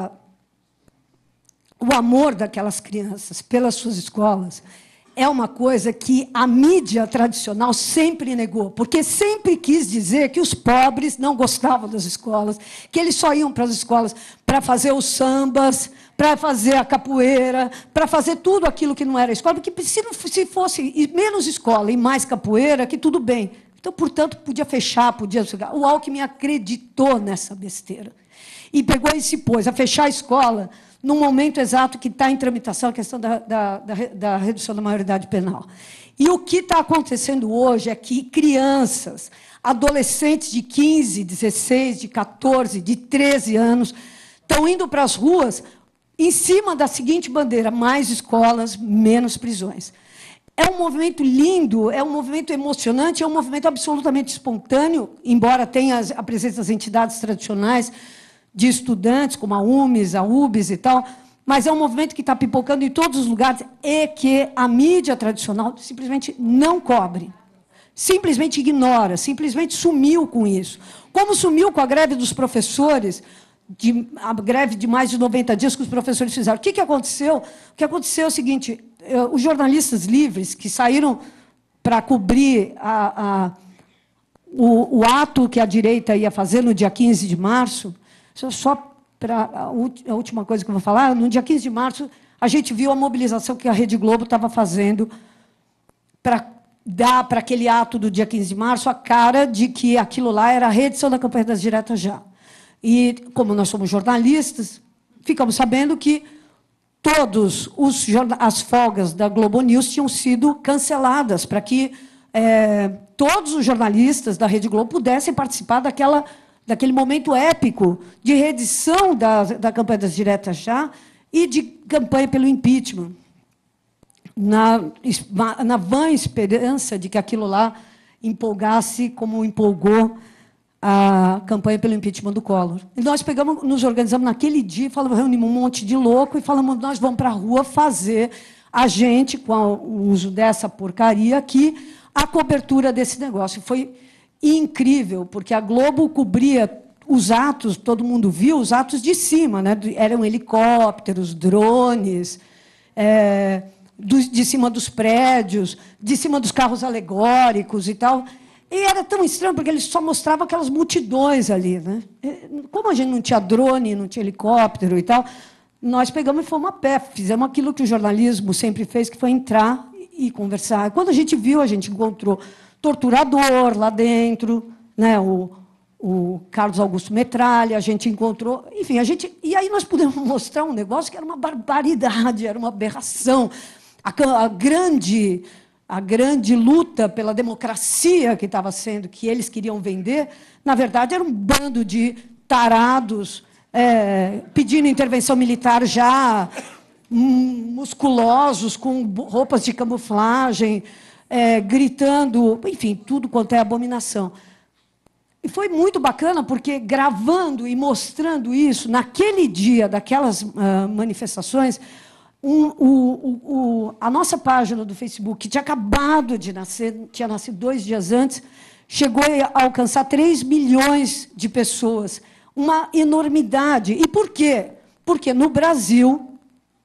o amor daquelas crianças pelas suas escolas é uma coisa que a mídia tradicional sempre negou, porque sempre quis dizer que os pobres não gostavam das escolas, que eles só iam para as escolas para fazer os sambas, para fazer a capoeira, para fazer tudo aquilo que não era escola, porque se fosse menos escola e mais capoeira, que tudo bem. Então, portanto, podia fechar, podia... O Alckmin acreditou nessa besteira. E pegou e se pôs a fechar a escola no momento exato que está em tramitação a questão da redução da maioridade penal. E o que está acontecendo hoje é que crianças, adolescentes de 15, 16, de 14, de 13 anos, estão indo para as ruas em cima da seguinte bandeira: mais escolas, menos prisões. É um movimento lindo, é um movimento emocionante, é um movimento absolutamente espontâneo, embora tenha a presença das entidades tradicionais de estudantes, como a UMES, a UBS e tal, mas é um movimento que está pipocando em todos os lugares e que a mídia tradicional simplesmente não cobre, simplesmente ignora, simplesmente sumiu com isso. Como sumiu com a greve dos professores, a greve de mais de 90 dias que os professores fizeram. O que aconteceu? O que aconteceu é o seguinte: os jornalistas livres que saíram para cobrir o ato que a direita ia fazer no dia 15 de março, só para a última coisa que eu vou falar, no dia 15 de março, a gente viu a mobilização que a Rede Globo estava fazendo para dar para aquele ato do dia 15 de março a cara de que aquilo lá era a reedição da campanha das diretas já. E, como nós somos jornalistas, ficamos sabendo que todas as folgas da Globo News tinham sido canceladas para que todos os jornalistas da Rede Globo pudessem participar daquele momento épico de reedição da campanha das diretas já e de campanha pelo impeachment, na vã esperança de que aquilo lá empolgasse como empolgou a campanha pelo impeachment do Collor. E nós nos organizamos naquele dia, reunimos um monte de louco e falamos, nós vamos para a rua fazer a gente, com o uso dessa porcaria aqui, a cobertura desse negócio. Foi incrível, porque a Globo cobria os atos, todo mundo viu os atos de cima, né? Eram helicópteros, drones, de cima dos prédios, de cima dos carros alegóricos e tal. E era tão estranho, porque eles só mostravam aquelas multidões ali, né? Como a gente não tinha drone, não tinha helicóptero e tal, nós pegamos e fomos a pé, fizemos aquilo que o jornalismo sempre fez, que foi entrar e conversar. Quando a gente viu, a gente encontrou torturador lá dentro, né, o Carlos Augusto Metralha, a gente encontrou... Enfim, e aí nós pudemos mostrar um negócio que era uma barbaridade, era uma aberração. A grande luta pela democracia que eles queriam vender, na verdade, era um bando de tarados pedindo intervenção militar já musculosos, com roupas de camuflagem, gritando, enfim, tudo quanto é abominação. E foi muito bacana, porque gravando e mostrando isso, naquele dia daquelas manifestações, a nossa página do Facebook, que tinha acabado de nascer, tinha nascido 2 dias antes, chegou a alcançar 3 milhões de pessoas. Uma enormidade. E por quê? Porque, no Brasil,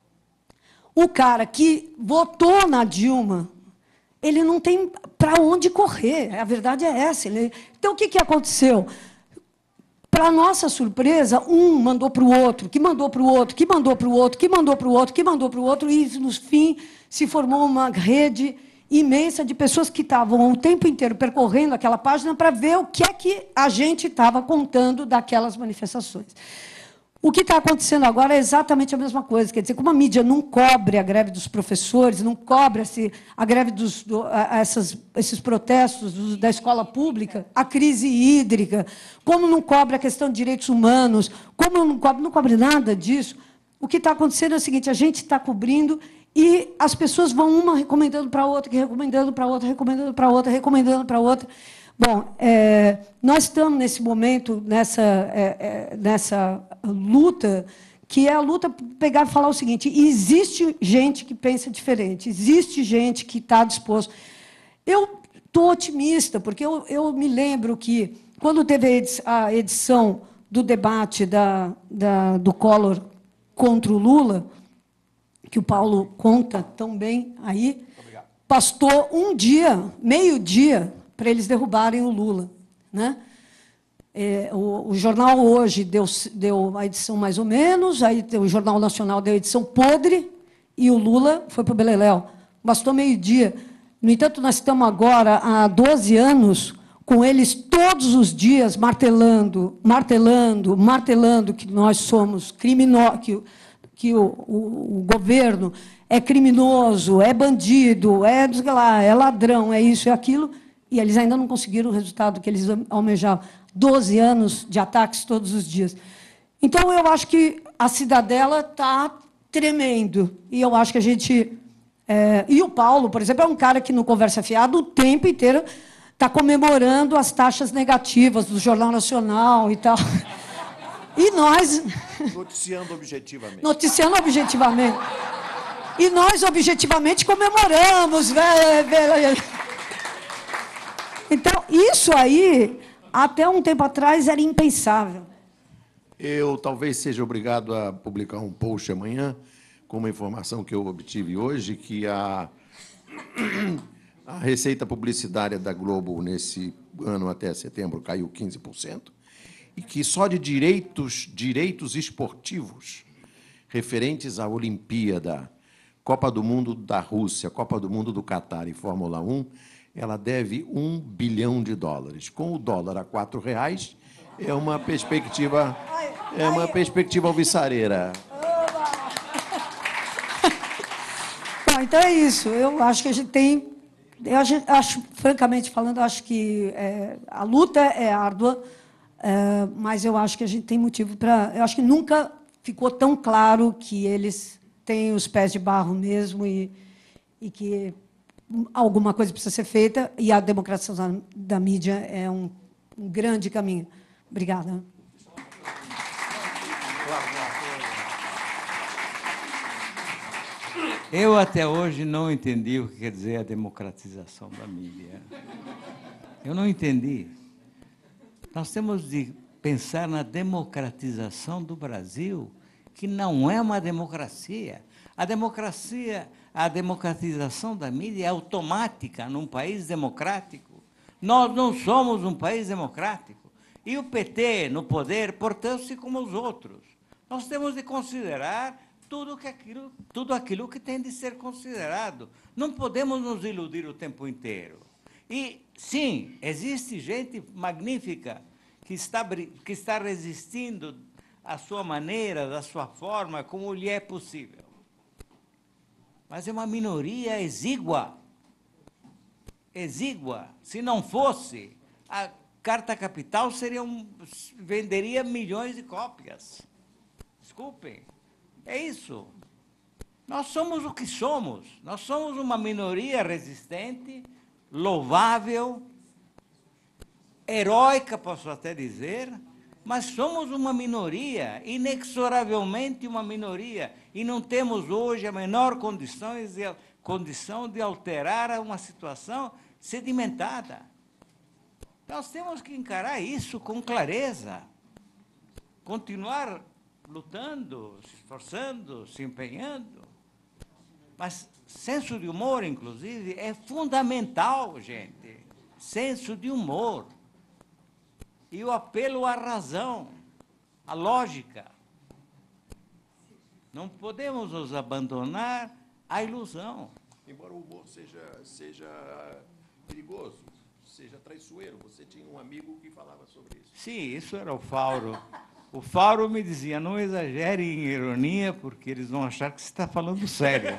o cara que votou na Dilma, ele não tem para onde correr. A verdade é essa. Então, o que aconteceu? Para nossa surpresa, um mandou para o outro, que mandou para o outro, que mandou para o outro, que mandou para o outro, que mandou para o outro, e, no fim, se formou uma rede imensa de pessoas que estavam o tempo inteiro percorrendo aquela página para ver o que é que a gente estava contando daquelas manifestações. O que está acontecendo agora é exatamente a mesma coisa. Quer dizer, como a mídia não cobre a greve dos professores, não cobre a greve esses protestos da escola pública, a crise hídrica, como não cobre a questão de direitos humanos, como não cobre nada disso, o que está acontecendo é o seguinte: a gente está cobrindo e as pessoas vão uma recomendando para a outra, recomendando para a outra, recomendando para a outra, recomendando para a outra. Bom, nós estamos, nesse momento, nessa luta, que é a luta para pegar e falar o seguinte: existe gente que pensa diferente, existe gente que está disposto. Eu estou otimista, porque eu me lembro que, quando teve a edição do debate do Collor contra o Lula, que o Paulo conta tão bem aí, bastou um dia, meio-dia, para eles derrubarem o Lula, né? O Jornal Hoje deu a edição mais ou menos, aí o Jornal Nacional deu a edição podre, e o Lula foi para o beleléu. Bastou meio-dia. No entanto, nós estamos agora, há 12 anos, com eles todos os dias martelando que nós somos criminosos, que o governo é criminoso, é bandido, é ladrão, é isso, é aquilo, e eles ainda não conseguiram o resultado que eles almejavam. 12 anos de ataques todos os dias. Então, eu acho que a Cidadela está tremendo. E eu acho que a gente... E o Paulo, por exemplo, é um cara que, no Conversa Fiada, o tempo inteiro está comemorando as taxas negativas do Jornal Nacional e tal. E nós... Noticiando objetivamente. Noticiando objetivamente. E nós, objetivamente, comemoramos. Então, isso aí, até um tempo atrás, era impensável. Eu talvez seja obrigado a publicar um post amanhã, com uma informação que eu obtive hoje, que a receita publicitária da Globo, nesse ano até setembro, caiu 15%, e que só de direitos esportivos referentes à Olimpíada, Copa do Mundo da Rússia, Copa do Mundo do Catar e Fórmula 1, ela deve $1 bilhão. Com o dólar a R$4, é uma perspectiva alvissareira. Bom, então é isso. Eu acho que a gente tem... acho, francamente falando, acho que a luta é árdua, mas eu acho que a gente tem motivo para... Eu acho que nunca ficou tão claro que eles têm os pés de barro mesmo e que alguma coisa precisa ser feita, e a democratização da mídia é um grande caminho. Obrigada. Eu, até hoje, não entendi o que quer dizer a democratização da mídia. Eu não entendi. Nós temos de pensar na democratização do Brasil, que não é uma democracia. A democratização da mídia é automática num país democrático. Nós não somos um país democrático. E o PT, no poder, portou-se como os outros. Nós temos de considerar tudo aquilo que tem de ser considerado. Não podemos nos iludir o tempo inteiro. E, sim, existe gente magnífica que está resistindo à sua maneira, da sua forma, como lhe é possível. Mas é uma minoria exígua. Exígua. Se não fosse, a Carta Capital venderia milhões de cópias. Desculpem, é isso. Nós somos o que somos. Nós somos uma minoria resistente, louvável, heróica, posso até dizer, mas somos uma minoria, inexoravelmente uma minoria, e não temos hoje a menor condição de alterar uma situação sedimentada. Nós temos que encarar isso com clareza, continuar lutando, se esforçando, se empenhando, mas senso de humor, inclusive, é fundamental, gente. Senso de humor. E o apelo à razão, à lógica. Não podemos nos abandonar à ilusão. Embora o humor seja perigoso, seja traiçoeiro, você tinha um amigo que falava sobre isso. Sim, isso era o Fauro. O Fauro me dizia, não exagere em ironia, porque eles vão achar que você está falando sério.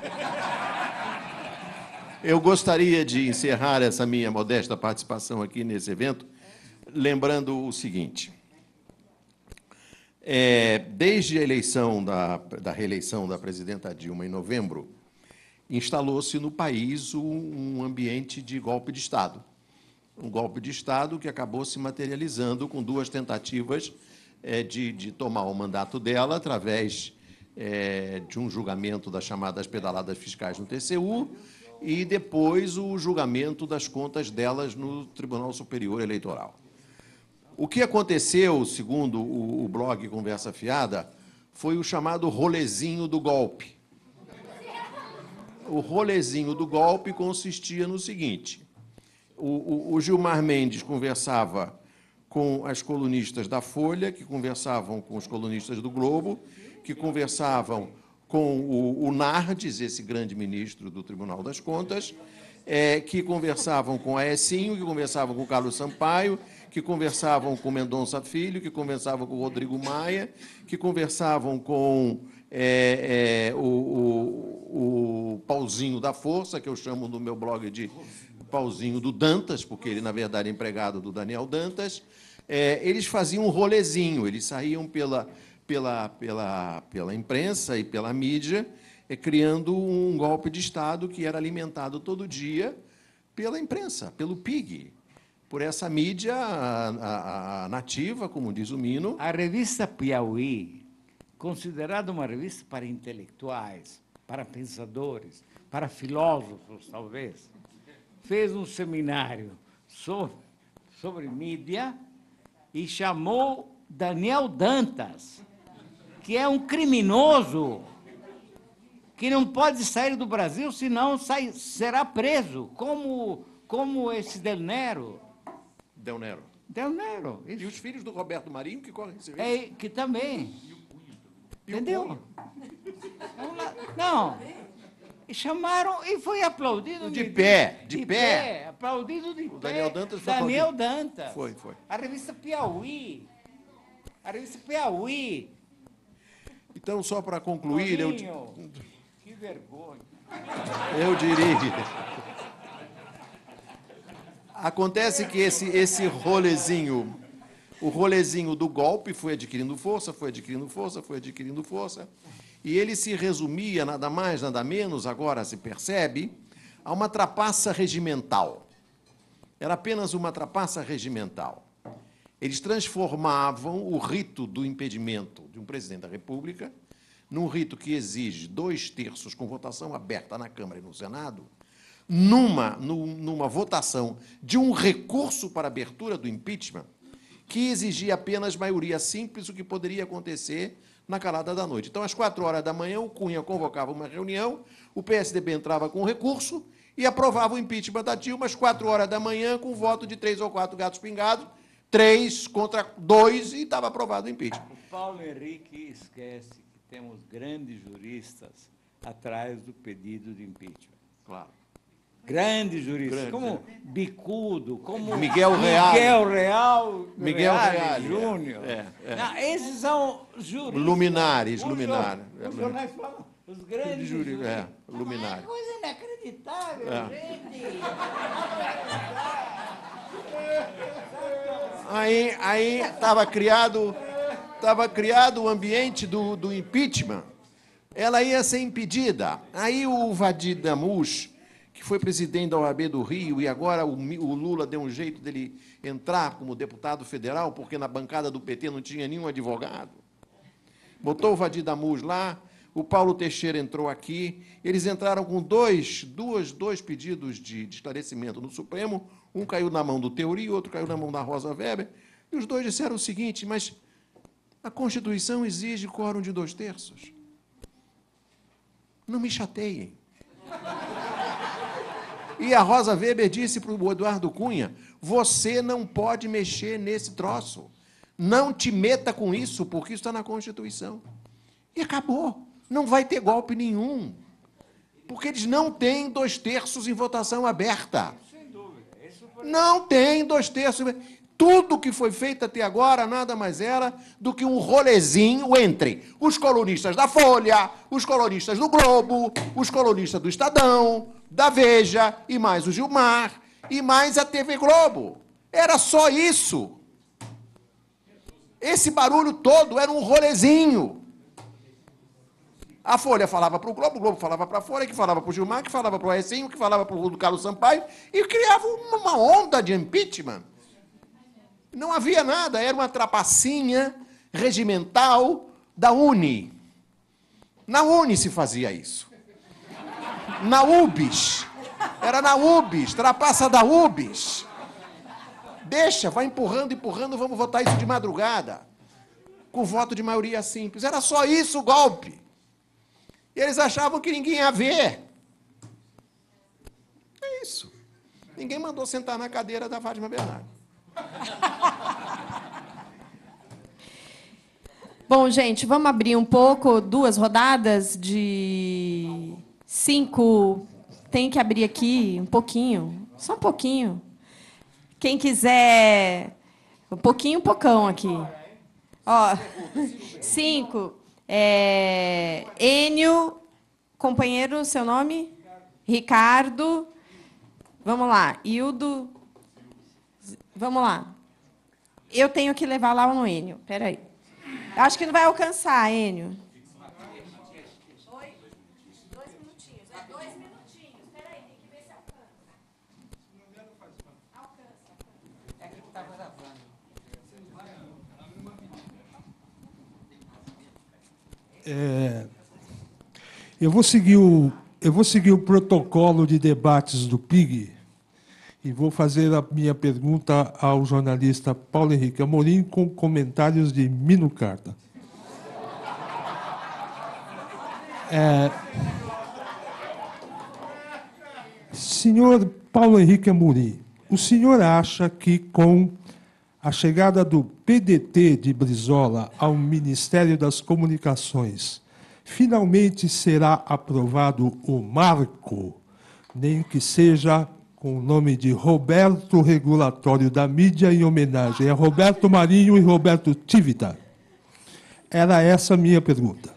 Eu gostaria de encerrar essa minha modesta participação aqui nesse evento, lembrando o seguinte. Desde a eleição da reeleição da presidenta Dilma em novembro, instalou-se no país um ambiente de golpe de Estado. Um golpe de Estado que acabou se materializando com duas tentativas de tomar o mandato dela através de um julgamento das chamadas pedaladas fiscais no TCU e depois o julgamento das contas delas no Tribunal Superior Eleitoral. O que aconteceu, segundo o blog Conversa Fiada, foi o chamado rolezinho do golpe. O rolezinho do golpe consistia no seguinte: o Gilmar Mendes conversava com as colunistas da Folha, que conversavam com os colunistas do Globo, que conversavam com o Nardes, esse grande ministro do Tribunal das Contas, que conversavam com a Aécio, que conversavam com o Carlos Sampaio, que conversavam com Mendonça Filho, que conversavam com o Rodrigo Maia, que conversavam com o Pauzinho da Força, que eu chamo no meu blog de Pauzinho do Dantas, porque ele, na verdade, é empregado do Daniel Dantas. Eles faziam um rolezinho, eles saíam pela imprensa e pela mídia, criando um golpe de Estado que era alimentado todo dia pela imprensa, pelo PIG, por essa mídia a nativa, como diz o Mino. A revista Piauí, considerada uma revista para intelectuais, para pensadores, para filósofos, talvez, fez um seminário sobre mídia e chamou Daniel Dantas, que é um criminoso, que não pode sair do Brasil, senão será preso, como esse Del Nero. Del Nero. Del Nero. E os filhos do Roberto Marinho, que correm esse risco. Que também. Entendeu? Não. E chamaram e foi aplaudido. De pé. Aplaudido de pé. O Daniel Dantas foi Daniel Dantas. Foi. A revista Piauí. A revista Piauí. Então, só para concluir... Que vergonha. Eu diria... Acontece que esse rolezinho, o rolezinho do golpe foi adquirindo força, e ele se resumia, nada mais, nada menos, agora se percebe, a uma trapaça regimental. Era apenas uma trapaça regimental. Eles transformavam o rito do impedimento de um presidente da República num rito que exige 2/3 com votação aberta na Câmara e no Senado, numa votação de um recurso para abertura do impeachment que exigia apenas maioria simples, o que poderia acontecer na calada da noite. Então, às 4h da manhã, o Cunha convocava uma reunião, o PSDB entrava com o recurso e aprovava o impeachment da Dilma às 4h da manhã, com voto de 3 ou 4 gatos pingados, 3 contra 2, e estava aprovado o impeachment. O Paulo Henrique esquece que temos grandes juristas atrás do pedido de impeachment. Claro. Grandes juristas, Grande, como Bicudo, como Miguel Reale. Miguel Reale Reale, Júnior. Não, esses são juristas. Luminares, Os luminares. jornais falam, os grandes juristas. Luminares. É coisa inacreditável, gente. Aí estava criado o ambiente do impeachment. Ela ia ser impedida. Aí o Vadir Damus, que foi presidente da OAB do Rio, e agora o Lula deu um jeito dele entrar como deputado federal, porque na bancada do PT não tinha nenhum advogado. Botou o Vadir Damus lá, o Paulo Teixeira entrou aqui, eles entraram com dois pedidos de esclarecimento no Supremo, um caiu na mão do Teori e outro caiu na mão da Rosa Weber, e os dois disseram o seguinte: mas a Constituição exige quórum de 2/3. Não me chateiem. E a Rosa Weber disse para o Eduardo Cunha: você não pode mexer nesse troço. Não te meta com isso, porque isso está na Constituição. E acabou. Não vai ter golpe nenhum. Porque eles não têm 2/3 em votação aberta. Sem dúvida. Não tem 2/3. Tudo que foi feito até agora nada mais era do que um rolezinho entre os colunistas da Folha, os colunistas do Globo, os colunistas do Estadão, da Veja, e mais o Gilmar, e mais a TV Globo. Era só isso. Esse barulho todo era um rolezinho. A Folha falava para o Globo falava para a Folha, que falava para o Gilmar, que falava para o Recinho, que falava para o Carlos Sampaio, e criava uma onda de impeachment. Não havia nada, era uma trapacinha regimental da UNE. Na UNE se fazia isso. Na UBS. Era na UBS, trapaça da UBS. Deixa, vai empurrando, vamos votar isso de madrugada. Com voto de maioria simples. Era só isso o golpe. E eles achavam que ninguém ia ver. É isso. Ninguém mandou sentar na cadeira da Fátima Bernardes. Bom, gente, vamos abrir um pouco, 2 rodadas de 5. Tem que abrir aqui um pouquinho, só um pouquinho. Quem quiser, um pocão aqui. Ó, 5. Enio, companheiro, seu nome? Ricardo. Vamos lá, Hildo. Vamos lá. Eu tenho que levar lá no Enio. Espera aí. Acho que não vai alcançar, Enio. 2 minutinhos. 2 minutinhos. Espera aí, tem que ver se alcança. Alcança. É que está gravando. Eu vou seguir o protocolo de debates do PIG. E vou fazer a minha pergunta ao jornalista Paulo Henrique Amorim com comentários de Mino Carta. Senhor Paulo Henrique Amorim, o senhor acha que com a chegada do PDT de Brizola ao Ministério das Comunicações, finalmente será aprovado o marco, nem que seja com o nome de Roberto Regulatório da Mídia, em homenagem a Roberto Marinho e Roberto Tivita? Era essa a minha pergunta.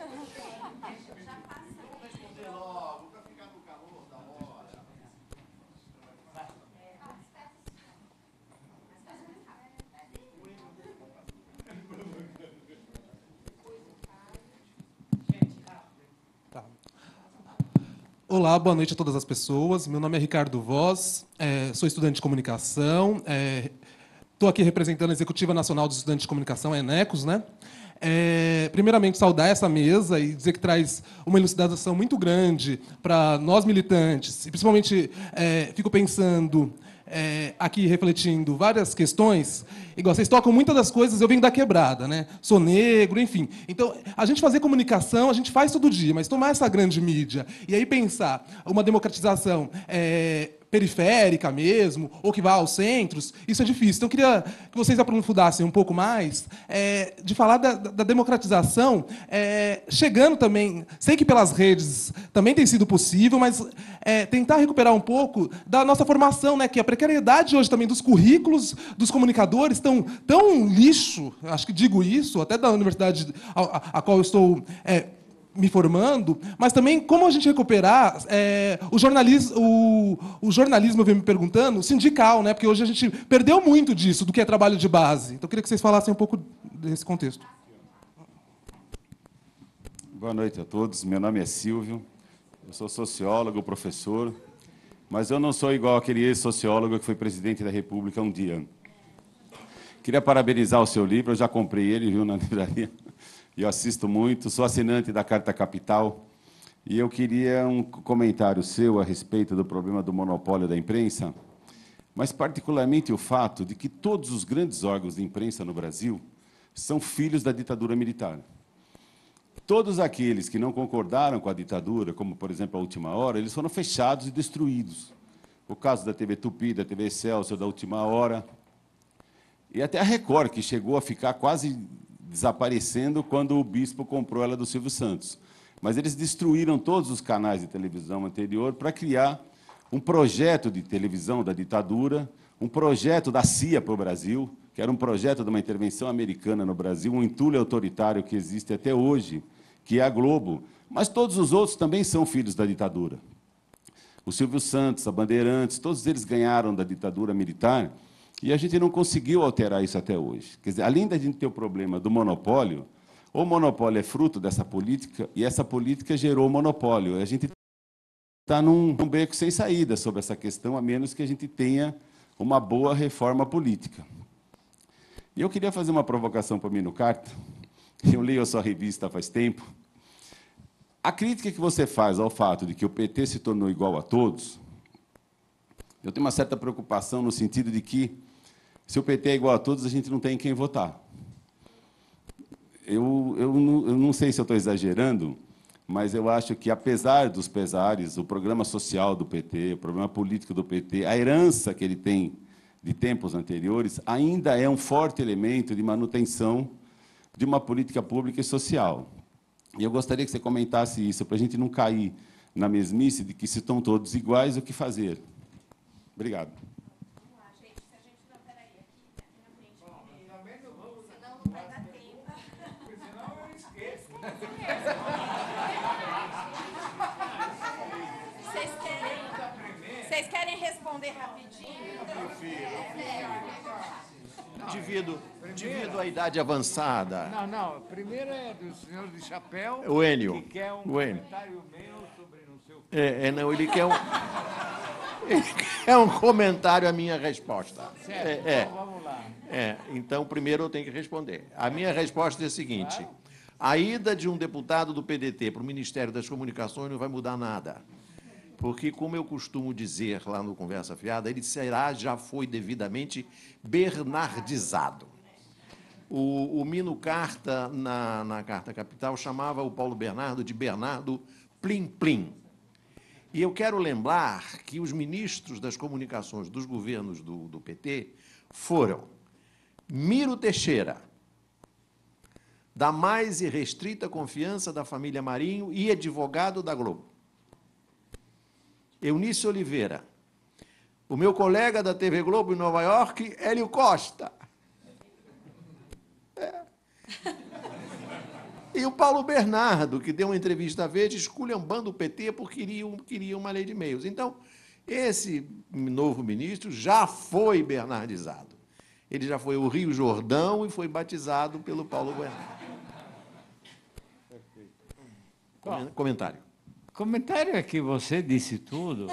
Olá, boa noite a todas as pessoas. Meu nome é Ricardo Voz, sou estudante de comunicação, estou aqui representando a Executiva Nacional dos Estudantes de Comunicação, a ENECOS, né? Primeiramente, saudar essa mesa e dizer que traz uma elucidação muito grande para nós militantes, e principalmente fico pensando, aqui refletindo várias questões, igual vocês tocam muitas das coisas, eu venho da quebrada, né? Sou negro, enfim. Então, a gente fazer comunicação, a gente faz todo dia, mas tomar essa grande mídia e aí pensar uma democratização, periférica mesmo, ou que vá aos centros, isso é difícil. Então, eu queria que vocês aprofundassem um pouco mais, de falar da democratização, chegando também, sei que pelas redes também tem sido possível, mas tentar recuperar um pouco da nossa formação, né, que a precariedade hoje também dos currículos dos comunicadores estão tão lixo, acho que digo isso, até da universidade a qual eu estou me formando, mas também como a gente recuperar o jornalismo, eu venho me perguntando, sindical, né? Porque hoje a gente perdeu muito disso, do que é trabalho de base. Então, eu queria que vocês falassem um pouco desse contexto. Boa noite a todos. Meu nome é Silvio, eu sou sociólogo, professor, mas eu não sou igual aquele ex-sociólogo que foi presidente da República um dia. Queria parabenizar o seu livro, eu já comprei ele, viu, na livraria. E eu assisto muito, sou assinante da Carta Capital, e eu queria um comentário seu a respeito do problema do monopólio da imprensa, mas particularmente o fato de que todos os grandes órgãos de imprensa no Brasil são filhos da ditadura militar. Todos aqueles que não concordaram com a ditadura, como, por exemplo, a Última Hora, eles foram fechados e destruídos. O caso da TV Tupi, da TV Excelsior, da Última Hora, e até a Record, que chegou a ficar quase desaparecendo quando o bispo comprou ela do Silvio Santos. Mas eles destruíram todos os canais de televisão anterior para criar um projeto de televisão da ditadura, um projeto da CIA para o Brasil, que era um projeto de uma intervenção americana no Brasil, um entulho autoritário que existe até hoje, que é a Globo. Mas todos os outros também são filhos da ditadura. O Silvio Santos, a Bandeirantes, todos eles ganharam da ditadura militar, e a gente não conseguiu alterar isso até hoje. Quer dizer, além da gente ter o problema do monopólio, o monopólio é fruto dessa política, e essa política gerou o monopólio. A gente está num beco sem saída sobre essa questão, a menos que a gente tenha uma boa reforma política. E eu queria fazer uma provocação para mim no Carta. Eu leio a sua revista faz tempo. A crítica que você faz ao fato de que o PT se tornou igual a todos, eu tenho uma certa preocupação no sentido de que, se o PT é igual a todos, a gente não tem em quem votar. Eu não sei se eu estou exagerando, mas eu acho que, apesar dos pesares, o programa social do PT, o programa político do PT, a herança que ele tem de tempos anteriores, ainda é um forte elemento de manutenção de uma política pública e social. E eu gostaria que você comentasse isso, para a gente não cair na mesmice de que, se estão todos iguais, o que fazer. Obrigado. Vamos lá, gente. Se a gente não... Peraí, aqui na frente primeiro. Senão não vai dar tempo. Senão eu esqueço. Vocês querem responder rapidinho? Divido a idade avançada. Não. Primeiro é do senhor de chapéu, O Enio. que quer um O Enio. comentário meu sobre não sei o quê. Não, ele quer um comentário à minha resposta. Certo, então vamos lá. Então, primeiro eu tenho que responder. A minha resposta é a seguinte: a ida de um deputado do PDT para o Ministério das Comunicações não vai mudar nada. Porque, como eu costumo dizer lá no Conversa Fiada, ele já foi devidamente bernardizado. O Mino Carta, na Carta Capital, chamava o Paulo Bernardo de Bernardo Plim Plim. E eu quero lembrar que os ministros das comunicações dos governos do PT foram Miro Teixeira, da mais irrestrita confiança da família Marinho e advogado da Globo. Eunício Oliveira, o meu colega da TV Globo em Nova York, Hélio Costa. E o Paulo Bernardo, que deu uma entrevista à Veja esculhambando o PT porque queria uma lei de meios. Então, esse novo ministro já foi bernardizado. Ele já foi o Rio Jordão e foi batizado pelo Paulo Bernardo. Comentário. Comentário é que você disse tudo.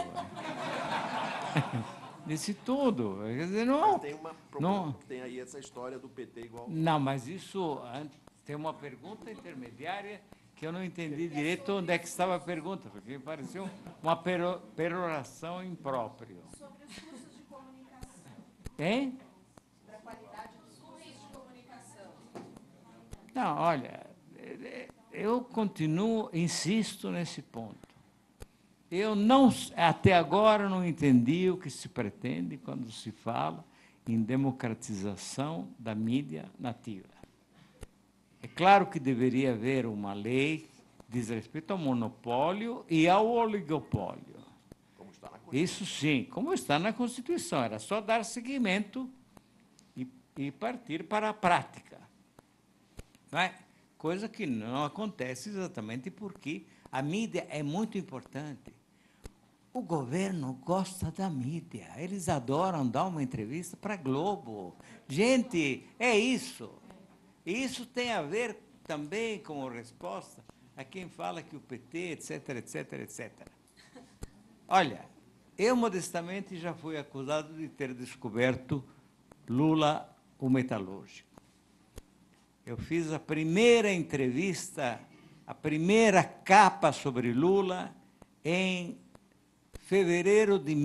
Disse tudo. Quer dizer, Tem aí essa história do PT igual... Não, mas isso... Tem uma pergunta intermediária que eu não entendi direito onde é que estava a pergunta, porque me pareceu uma peroração imprópria. Sobre os cursos de comunicação. Hein? Para a qualidade dos cursos de comunicação. Não, olha, eu continuo, insisto nesse ponto. Eu não, até agora não entendi o que se pretende quando se fala em democratização da mídia nativa. É claro que deveria haver uma lei que diz respeito ao monopólio e ao oligopólio. Isso sim, como está na Constituição. Era só dar seguimento e partir para a prática. Não é? Coisa que não acontece exatamente porque a mídia é muito importante. O governo gosta da mídia. Eles adoram dar uma entrevista para a Globo. Gente, é isso. E isso tem a ver também como resposta a quem fala que o PT, etc, etc, etc. Olha, eu modestamente já fui acusado de ter descoberto Lula, o metalúrgico. Eu fiz a primeira entrevista, a primeira capa sobre Lula em fevereiro de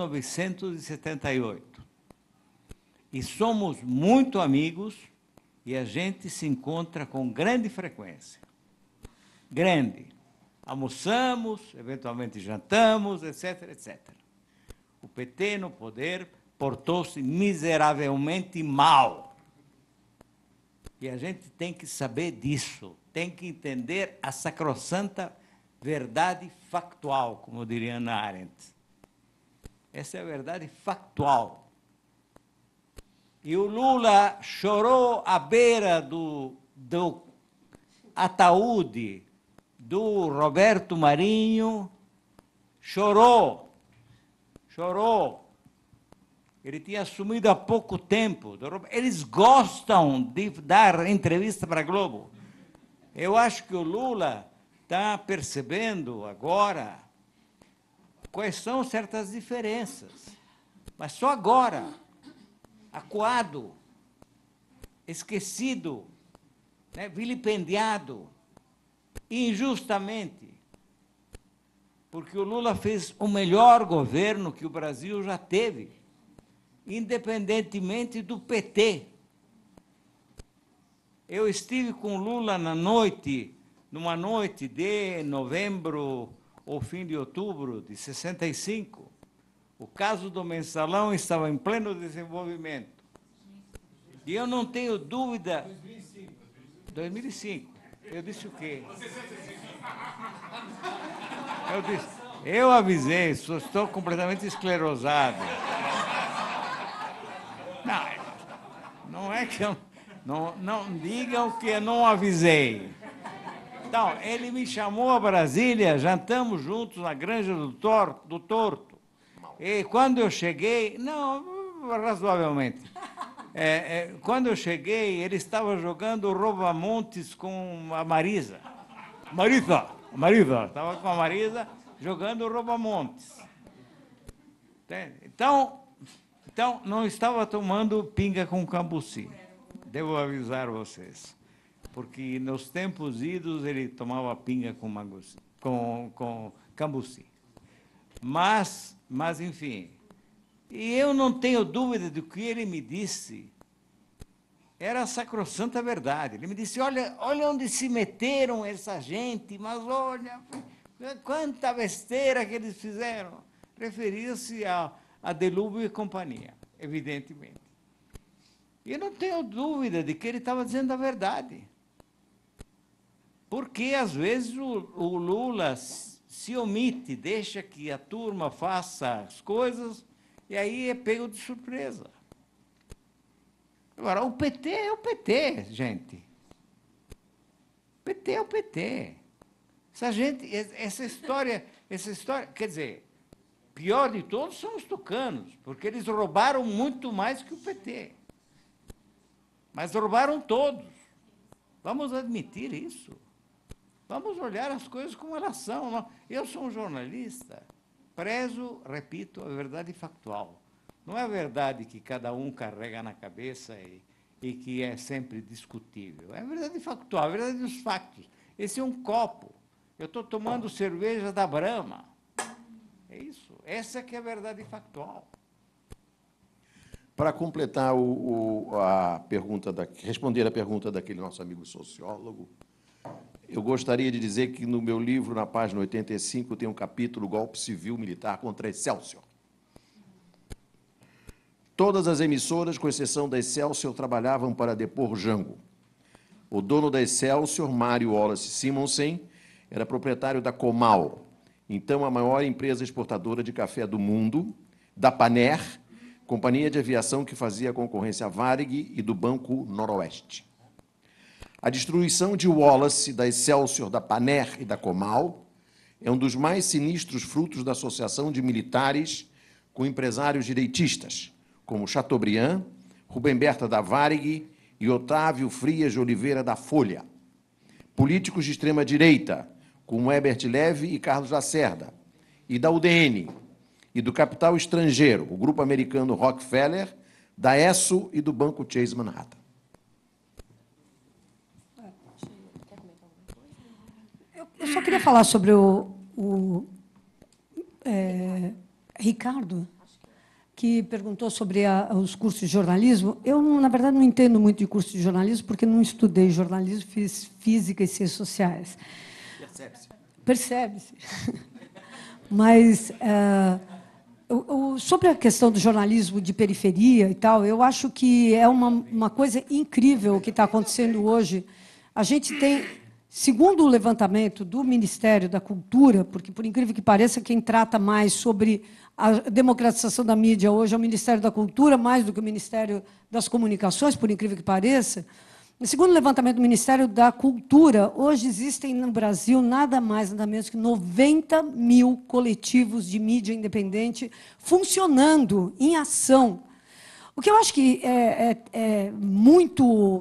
1978. E somos muito amigos e a gente se encontra com grande frequência. Grande. Almoçamos, eventualmente jantamos, etc, etc. O PT no poder portou-se miseravelmente mal. E a gente tem que saber disso, tem que entender a sacrossanta verdade factual, como diria Hannah Arendt. Essa é a verdade factual. E o Lula chorou à beira do ataúde do Roberto Marinho, chorou. Ele tinha assumido há pouco tempo. Eles gostam de dar entrevista para a Globo. Eu acho que o Lula está percebendo agora quais são certas diferenças. Mas só agora, acuado, esquecido, né, vilipendiado, injustamente, porque o Lula fez o melhor governo que o Brasil já teve, independentemente do PT. Eu estive com o Lula numa noite de novembro ou fim de outubro de 65. O caso do Mensalão estava em pleno desenvolvimento. E eu não tenho dúvida... 2005. Eu disse o quê? Eu avisei, estou completamente esclerosado. Não é que eu... Não digam que eu não avisei. Então, ele me chamou a Brasília, jantamos juntos na Granja do Torto. E quando eu cheguei... Não, razoavelmente. Quando eu cheguei, ele estava jogando rouba-montes com a Marisa. Marisa, estava com a Marisa jogando rouba-montes. Então, não estava tomando pinga com cambuci. Devo avisar vocês. Porque nos tempos idos ele tomava pinga com cambuci. Mas, enfim, e eu não tenho dúvida de que ele me disse era a sacrossanta verdade. Ele me disse, olha onde se meteram essa gente, mas olha, quanta besteira que eles fizeram. Referia-se a Delúbio e companhia, evidentemente. E eu não tenho dúvida de que ele estava dizendo a verdade. Porque, às vezes, o Lula se omite, deixa que a turma faça as coisas, e aí é pego de surpresa. Agora, o PT é o PT, gente. O PT é o PT. Essa história, quer dizer, pior de todos são os tucanos, porque eles roubaram muito mais que o PT. Mas roubaram todos. Vamos admitir isso. Vamos olhar as coisas como elas são. Eu sou um jornalista, prezo, repito, a verdade factual. Não é a verdade que cada um carrega na cabeça e que é sempre discutível. É a verdade factual, a verdade dos factos. Esse é um copo. Eu estou tomando cerveja da Brahma. É isso. Essa que é a verdade factual. Para completar responder a pergunta daquele nosso amigo sociólogo, Eu gostaria de dizer que no meu livro, na página 85, tem um capítulo Golpe Civil Militar contra Excelsior. Todas as emissoras, com exceção da Excelsior, trabalhavam para depor Jango. O dono da Excelsior, Mário Wallace Simonsen, era proprietário da Comal, então a maior empresa exportadora de café do mundo, da Paner, companhia de aviação que fazia concorrência à Varig e do Banco Noroeste. A destruição de Wallace, da Excelsior, da Paner e da Comal é um dos mais sinistros frutos da associação de militares com empresários direitistas, como Chateaubriand, Rubem Berta da Varig e Otávio Frias de Oliveira da Folha. Políticos de extrema-direita, como Herbert Levy e Carlos Lacerda, e da UDN, e do capital estrangeiro, o grupo americano Rockefeller, da ESSO e do Banco Chase Manhattan. Eu só queria falar sobre o Ricardo, que perguntou sobre os cursos de jornalismo. Eu, na verdade, não entendo muito de curso de jornalismo, porque não estudei jornalismo, fiz física e ciências sociais. Percebe-se. Percebe-se. Mas, sobre a questão do jornalismo de periferia e tal, eu acho que é uma coisa incrível o que está acontecendo hoje. A gente tem, segundo o levantamento do Ministério da Cultura, porque, por incrível que pareça, quem trata mais sobre a democratização da mídia hoje é o Ministério da Cultura, mais do que o Ministério das Comunicações, por incrível que pareça. Segundo o levantamento do Ministério da Cultura, hoje existem no Brasil nada mais, nada menos que 90 mil coletivos de mídia independente funcionando, em ação. O que eu acho que é muito...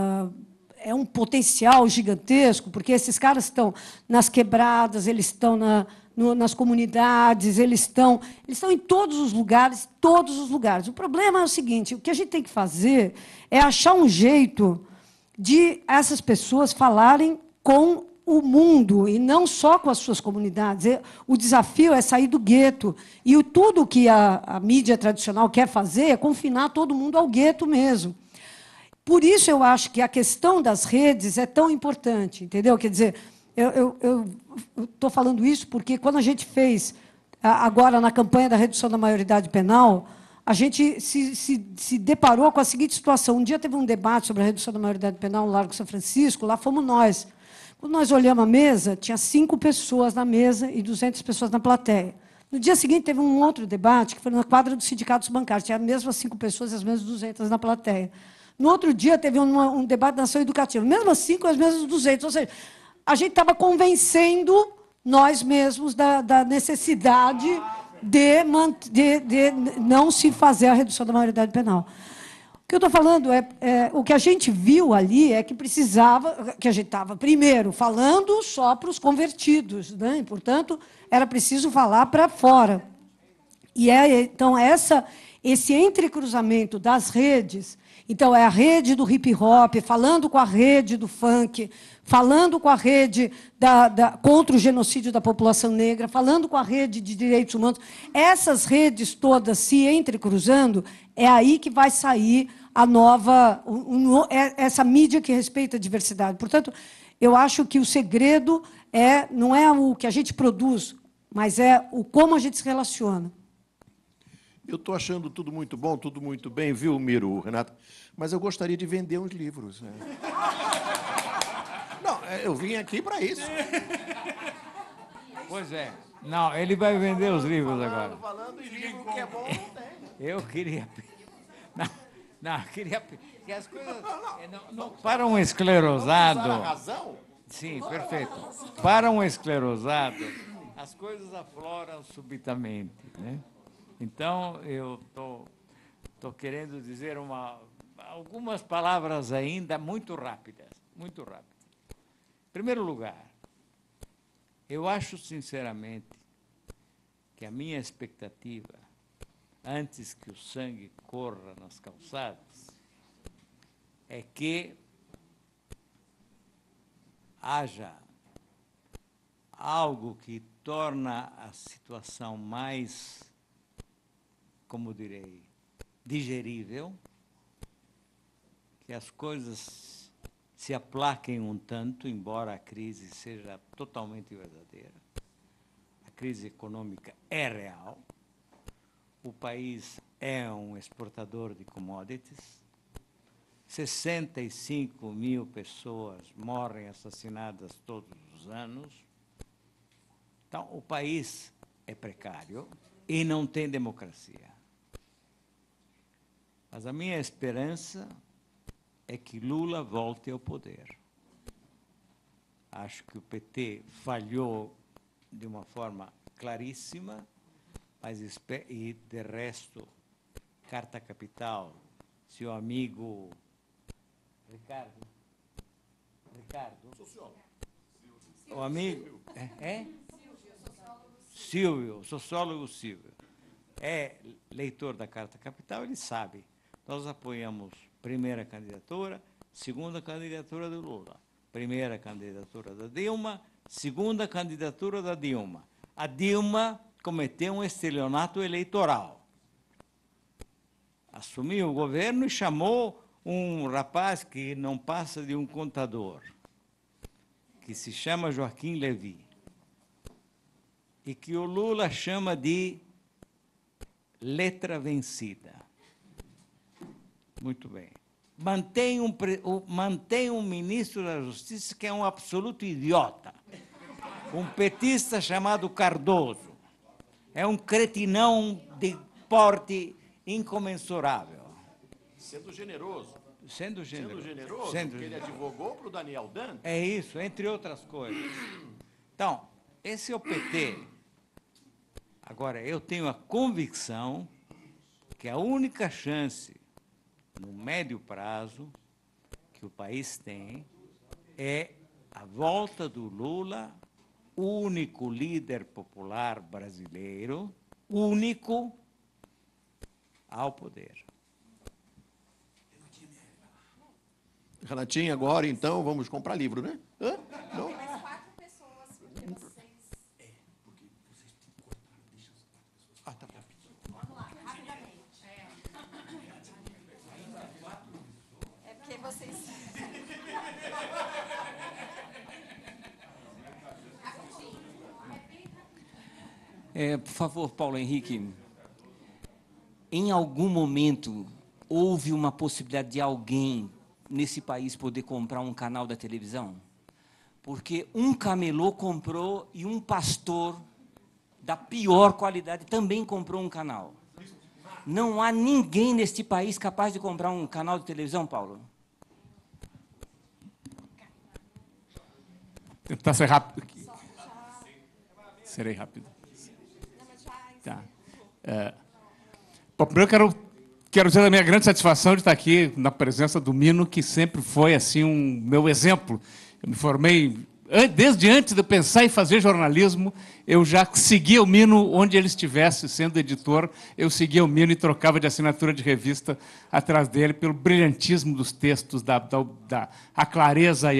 é um potencial gigantesco, porque esses caras estão nas quebradas, eles estão nas comunidades, eles estão em todos os lugares, todos os lugares. O problema é o seguinte, o que a gente tem que fazer é achar um jeito de essas pessoas falarem com o mundo, e não só com as suas comunidades. O desafio é sair do gueto. E tudo que a mídia tradicional quer fazer é confinar todo mundo ao gueto mesmo. Por isso, eu acho que a questão das redes é tão importante, entendeu? Quer dizer, eu estou falando isso porque, quando a gente fez, agora, na campanha da redução da maioridade penal, a gente se deparou com a seguinte situação. Um dia teve um debate sobre a redução da maioridade penal no Largo São Francisco, lá fomos nós. Quando nós olhamos a mesa, tinha 5 pessoas na mesa e 200 pessoas na plateia. No dia seguinte, teve um outro debate, que foi na quadra dos sindicatos bancários. Tinha as mesmas 5 pessoas e as mesmas 200 na plateia. No outro dia, teve um debate da ação educativa. Mesmo assim, com as mesmas 200. Ou seja, a gente estava convencendo nós mesmos da necessidade de não se fazer a redução da maioridade penal. O que eu estou falando o que a gente viu ali é que precisava, que a gente estava, primeiro, falando só para os convertidos, né? E, portanto, era preciso falar para fora. E então, esse entrecruzamento das redes, então, é a rede do hip-hop, falando com a rede do funk, falando com a rede contra o genocídio da população negra, falando com a rede de direitos humanos. Essas redes todas se entrecruzando, é aí que vai sair a nova... essa mídia que respeita a diversidade. Portanto, eu acho que o segredo não é o que a gente produz, mas é como a gente se relaciona. Eu estou achando tudo muito bom, tudo muito bem, viu, Miro, Renata? Mas eu gostaria de vender uns livros. Né? Não, eu vim aqui para isso. Pois é. Não, ele vai vender os livros agora. Falando em livro que é bom, não tem. Eu queria... Não, queria... Que as coisas... Para um esclerosado... Vamos usar a razão? Sim, perfeito. Para um esclerosado, as coisas afloram subitamente, né? Então, eu estou querendo dizer algumas palavras ainda muito rápidas, muito rápidas. Em primeiro lugar, eu acho, sinceramente, que a minha expectativa, antes que o sangue corra nas calçadas, é que haja algo que torna a situação mais, como direi, digerível, que as coisas se aplaquem um tanto, embora a crise seja totalmente verdadeira. A crise econômica é real. O país é um exportador de commodities. 65 mil pessoas morrem assassinadas todos os anos. Então, o país é precário e não tem democracia. Mas a minha esperança é que Lula volte ao poder. Acho que o PT falhou de uma forma claríssima, mas, e, de resto, Carta Capital, seu amigo Ricardo, sociólogo. O amigo, Silvio, sociólogo Silvio, é leitor da Carta Capital, ele sabe. Nós apoiamos primeira candidatura, segunda candidatura do Lula, primeira candidatura da Dilma, segunda candidatura da Dilma. A Dilma cometeu um estelionato eleitoral. Assumiu o governo e chamou um rapaz que não passa de um contador, que se chama Joaquim Levy, e que o Lula chama de letra vencida. Muito bem. Mantém um ministro da Justiça que é um absoluto idiota, um petista chamado Cardoso. É um cretinão de porte incomensurável. Sendo generoso. Sendo generoso. Porque ele advogou para o Daniel Dante. É isso, entre outras coisas. Então, esse é o PT. Agora, eu tenho a convicção que a única chance, no médio prazo, que o país tem, é a volta do Lula, único líder popular brasileiro, único, ao poder. Renatinha, agora, então, vamos comprar livro, né? Hã? Não? Mais 4 pessoas, porque vocês... Porque vocês têm que cortar, deixa as 4 pessoas. Ah, tá bom. Vamos lá, rapidamente. É porque vocês... Por favor, Paulo Henrique, em algum momento houve uma possibilidade de alguém nesse país poder comprar um canal da televisão? Porque um camelô comprou e um pastor da pior qualidade também comprou um canal. Não há ninguém neste país capaz de comprar um canal de televisão, Paulo? Tentar ser rápido aqui. Serei rápido. Tá. Bom, primeiro quero dizer a minha grande satisfação de estar aqui na presença do Mino, que sempre foi assim um meu exemplo. Eu me formei desde antes de eu pensar em fazer jornalismo, eu já seguia o Mino onde ele estivesse, sendo editor, eu seguia o Mino e trocava de assinatura de revista atrás dele pelo brilhantismo dos textos, a clareza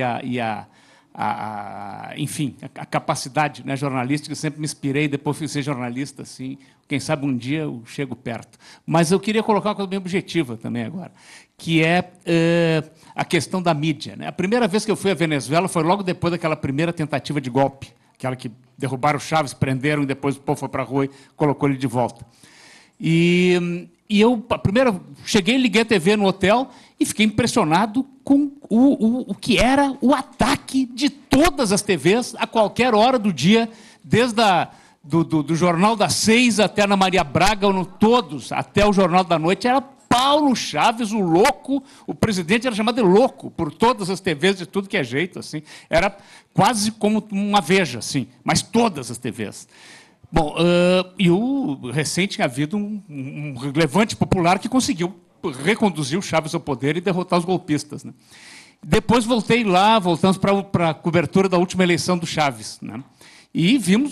enfim, a capacidade, né, jornalística. Eu sempre me inspirei, depois fui ser jornalista, assim, quem sabe um dia eu chego perto. Mas eu queria colocar uma coisa bem objetiva também agora, que é a questão da mídia, né? A primeira vez que eu fui à Venezuela foi logo depois daquela primeira tentativa de golpe, aquela que derrubaram o Chávez, prenderam, e depois o povo foi para a rua e colocou ele de volta. E eu, cheguei, liguei a TV no hotel e fiquei impressionado com o que era o ataque de todas as TVs a qualquer hora do dia, desde do Jornal das 6 até a Ana Maria Braga, todos, até o Jornal da Noite, era Paulo Chaves, o louco. O presidente era chamado de louco por todas as TVs, de tudo que é jeito, assim. Era quase como uma Veja, assim, mas todas as TVs. Bom, recente tinha havido um levante popular que conseguiu reconduzir o Chaves ao poder e derrotar os golpistas, né? Depois voltamos para a cobertura da última eleição do Chaves, né? E vimos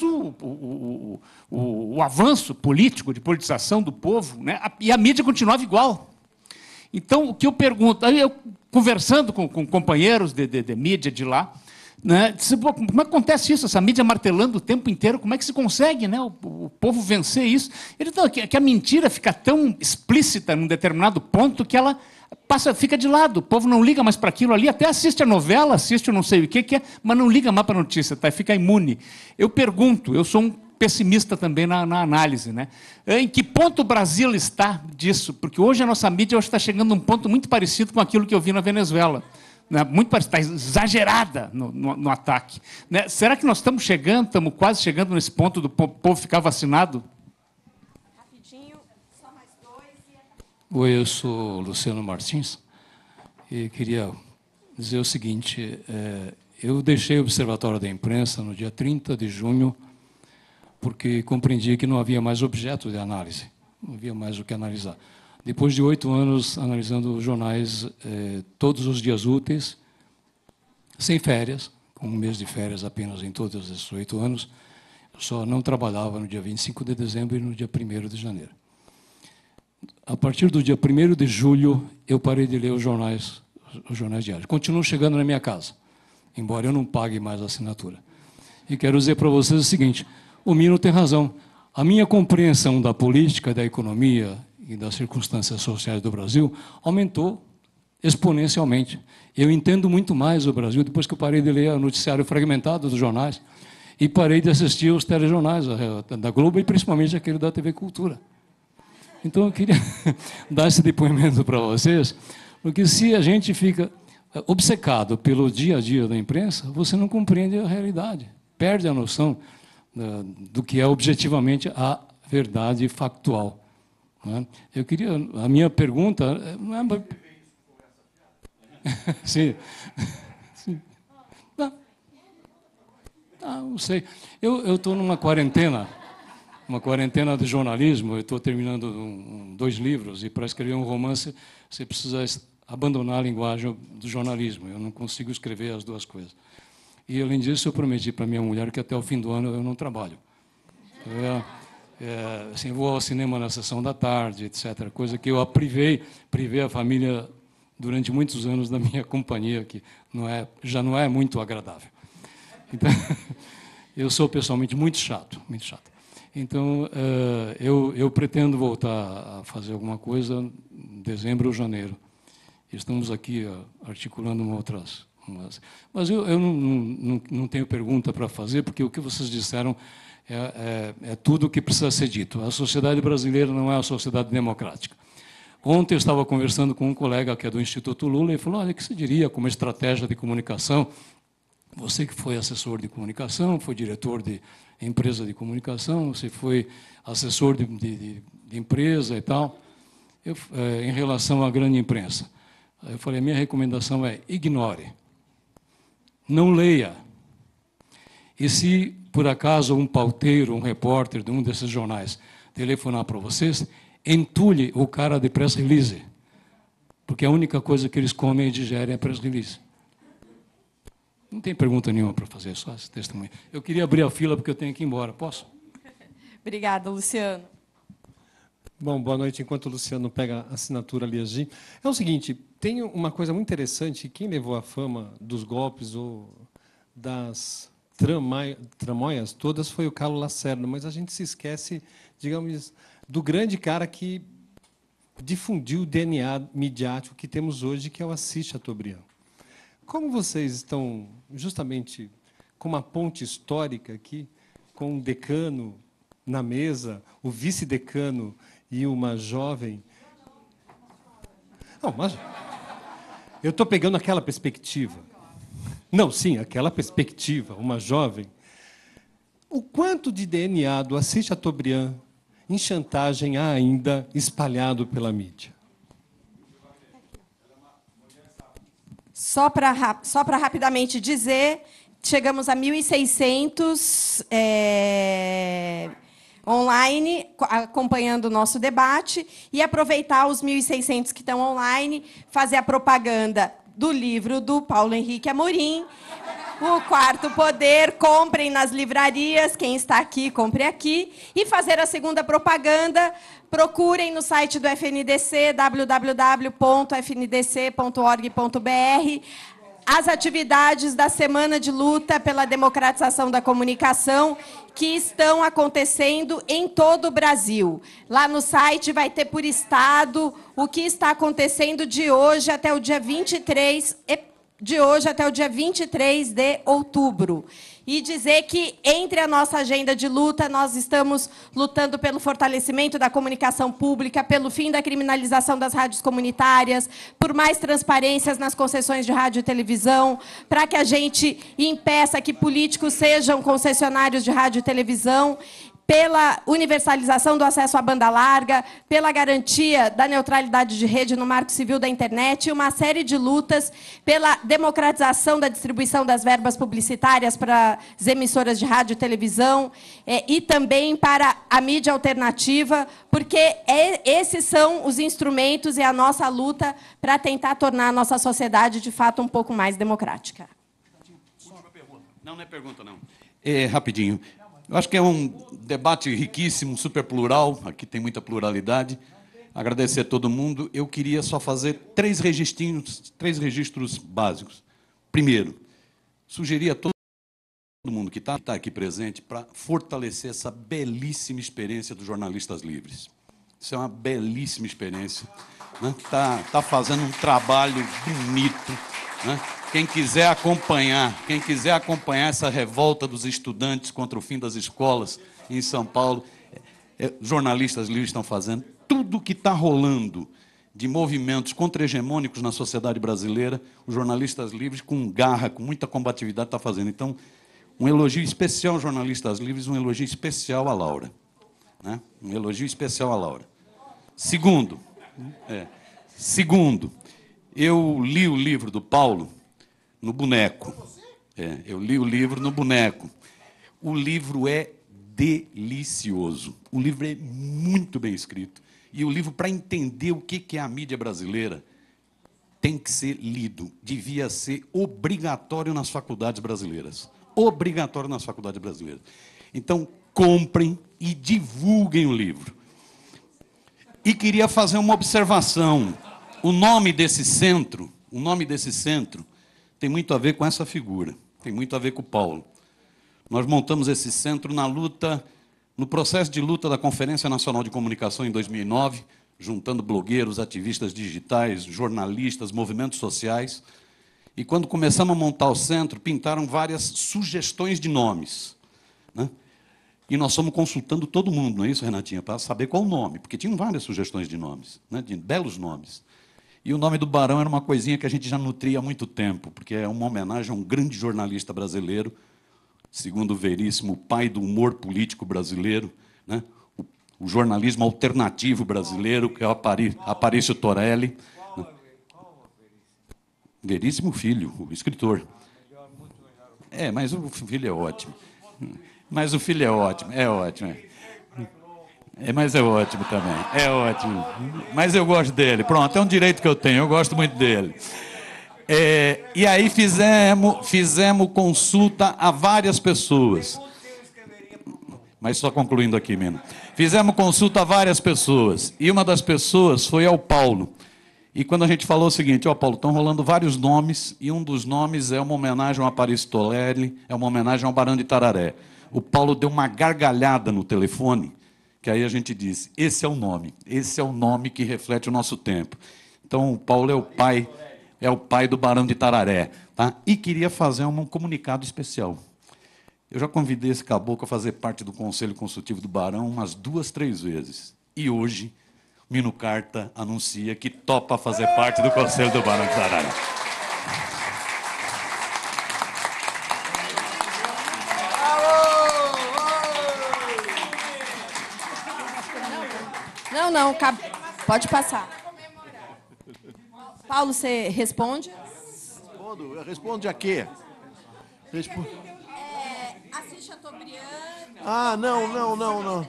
o avanço político, de politização do povo, né? E a mídia continuava igual. Então, o que eu pergunto, aí eu conversando com companheiros de mídia de lá, Né? Como é que acontece isso? Essa mídia martelando o tempo inteiro, como é que se consegue, né, o povo vencer isso? Que a mentira fica tão explícita num determinado ponto que ela fica de lado, o povo não liga mais para aquilo ali, até assiste a novela, assiste o não sei o que é, mas não liga mais para a notícia, tá? Fica imune. Eu pergunto, eu sou um pessimista também na análise, né? Em que ponto o Brasil está disso? Porque hoje a nossa mídia está chegando a um ponto muito parecido com aquilo que eu vi na Venezuela. Né? Muito parecido, está exagerada no ataque. Né? Será que nós estamos quase chegando nesse ponto do povo ficar vacinado? Rapidinho, só mais 2 e... Oi, eu sou Luciano Martins e queria dizer o seguinte, eu deixei o Observatório da Imprensa no dia 30 de junho porque compreendi que não havia mais objeto de análise, não havia mais o que analisar. Depois de 8 anos analisando jornais todos os dias úteis, sem férias, com um mês de férias apenas em todos esses 8 anos, eu só não trabalhava no dia 25 de dezembro e no dia 1º de janeiro. A partir do dia 1º de julho, eu parei de ler os jornais diários. Continuam chegando na minha casa, embora eu não pague mais a assinatura. E quero dizer para vocês o seguinte, o Mino tem razão. A minha compreensão da política, da economia e das circunstâncias sociais do Brasil aumentou exponencialmente. Eu entendo muito mais o Brasil depois que eu parei de ler o noticiário fragmentado dos jornais e parei de assistir os telejornais da Globo e principalmente aquele da TV Cultura. Então, eu queria dar esse depoimento para vocês, porque se a gente fica obcecado pelo dia a dia da imprensa, você não compreende a realidade, perde a noção do que é objetivamente a verdade factual. Não é? Eu queria, a minha pergunta... Não é... Sim. Sim. Não sei. Eu estou numa quarentena de jornalismo, eu estou terminando 2 livros, e para escrever um romance você precisa abandonar a linguagem do jornalismo, eu não consigo escrever as 2 coisas. E, além disso, eu prometi para minha mulher que até o fim do ano eu não trabalho. Assim, vou ao cinema na sessão da tarde, etc., coisa que eu privei a família durante muitos anos da minha companhia, que já não é muito agradável. Então, eu sou pessoalmente muito chato, muito chato. Então, eu pretendo voltar a fazer alguma coisa em dezembro ou janeiro. Estamos aqui articulando outras... Mas eu não tenho pergunta para fazer, porque o que vocês disseram é tudo o que precisa ser dito. A sociedade brasileira não é uma sociedade democrática. Ontem eu estava conversando com um colega que é do Instituto Lula e falou, olha, o que você diria como estratégia de comunicação? Você que foi assessor de comunicação, foi diretor de empresa de comunicação, você foi assessor de empresa e tal, em relação à grande imprensa. Eu falei, a minha recomendação é ignore, não leia. E se, por acaso, um pauteiro, um repórter de um desses jornais telefonar para vocês, entulhe o cara de press release, porque a única coisa que eles comem e digerem é press release. Não tem pergunta nenhuma para fazer, só esse testemunho. Eu queria abrir a fila porque eu tenho que ir embora. Posso? Obrigada, Luciano. Bom, boa noite. Enquanto o Luciano pega a assinatura ali, agir. É o seguinte, tem uma coisa muito interessante. Quem levou a fama dos golpes ou das tramóias todas foi o Carlos Lacerda, mas a gente se esquece, digamos, do grande cara que difundiu o DNA midiático que temos hoje, que é o Assis Chateaubriand. Como vocês estão justamente com uma ponte histórica aqui, com um decano na mesa, o vice-decano e uma jovem... Não, mas eu estou pegando aquela perspectiva. Não, sim, aquela perspectiva, uma jovem. O quanto de DNA do Assis Chateaubriand em chantagem há ainda espalhado pela mídia? Só para rapidamente dizer, chegamos a 1.600 online, acompanhando o nosso debate, e aproveitar os 1.600 que estão online, fazer a propaganda do livro do Paulo Henrique Amorim, O Quarto Poder, comprem nas livrarias, quem está aqui, compre aqui, e fazer a segunda propaganda, procurem no site do FNDC, www.fndc.org.br, as atividades da Semana de Luta pela Democratização da Comunicação, que estão acontecendo em todo o Brasil. Lá no site vai ter por estado o que está acontecendo de hoje até o dia 23 de outubro. E dizer que, entre a nossa agenda de luta, nós estamos lutando pelo fortalecimento da comunicação pública, pelo fim da criminalização das rádios comunitárias, por mais transparências nas concessões de rádio e televisão, para que a gente impeça que políticos sejam concessionários de rádio e televisão, pela universalização do acesso à banda larga, pela garantia da neutralidade de rede no Marco Civil da Internet e uma série de lutas pela democratização da distribuição das verbas publicitárias para as emissoras de rádio e televisão e também para a mídia alternativa, porque esses são os instrumentos e a nossa luta para tentar tornar a nossa sociedade, de fato, um pouco mais democrática. Não é pergunta, não. É rapidinho. Eu acho que é um debate riquíssimo, super plural, aqui tem muita pluralidade. Agradecer a todo mundo. Eu queria só fazer três registros básicos. Primeiro, sugerir a todo mundo que está aqui presente para fortalecer essa belíssima experiência dos jornalistas livres. Isso é uma belíssima experiência, né? Tá fazendo um trabalho bonito, né? Quem quiser acompanhar essa revolta dos estudantes contra o fim das escolas em São Paulo, jornalistas livres estão fazendo tudo o que está rolando de movimentos contra-hegemônicos na sociedade brasileira, os jornalistas livres, com garra, com muita combatividade, estão fazendo. Então, um elogio especial aos jornalistas livres, um elogio especial à Laura, né? Um elogio especial à Laura. Segundo, eu li o livro do Paulo no boneco. Eu li o livro no boneco. O livro é delicioso. O livro é muito bem escrito. E o livro, para entender o que é a mídia brasileira, tem que ser lido. Devia ser obrigatório nas faculdades brasileiras. Obrigatório nas faculdades brasileiras. Então, comprem e divulguem o livro. E queria fazer uma observação. O nome desse centro tem muito a ver com essa figura, tem muito a ver com o Paulo. Nós montamos esse centro no processo de luta da Conferência Nacional de Comunicação em 2009, juntando blogueiros, ativistas digitais, jornalistas, movimentos sociais. E quando começamos a montar o centro, pintaram várias sugestões de nomes, né? E nós fomos consultando todo mundo, não é isso, Renatinha, para saber qual o nome, porque tinham várias sugestões de nomes, né? De belos nomes. E o nome do Barão era uma coisinha que a gente já nutria há muito tempo, porque é uma homenagem a um grande jornalista brasileiro, segundo o Veríssimo, o pai do humor político brasileiro, né? O jornalismo alternativo brasileiro, que é o Aparício Torelli. Veríssimo Filho, o escritor. Mas o filho é ótimo. Mas o filho é ótimo, mas é ótimo também, é ótimo. Mas eu gosto dele, pronto, é um direito que eu tenho, eu gosto muito dele. E aí fizemos consulta a várias pessoas. Mas só concluindo aqui, Mina. Fizemos consulta a várias pessoas, e uma das pessoas foi ao Paulo. E quando a gente falou o seguinte, Paulo, estão rolando vários nomes, e um dos nomes é uma homenagem ao Aparício Torelli, é uma homenagem ao Barão de Tararé. O Paulo deu uma gargalhada no telefone, que aí a gente disse, esse é o nome que reflete o nosso tempo. Então, o Paulo é o pai do Barão de Tararé, tá? E queria fazer um comunicado especial. Eu já convidei esse caboclo a fazer parte do Conselho Consultivo do Barão umas 2, 3 vezes. E hoje, Mino Carta anuncia que topa fazer parte do Conselho do Barão de Tararé. Não, pode passar. Paulo, você responde? Responde a quê? Assis Chateaubriand. Não.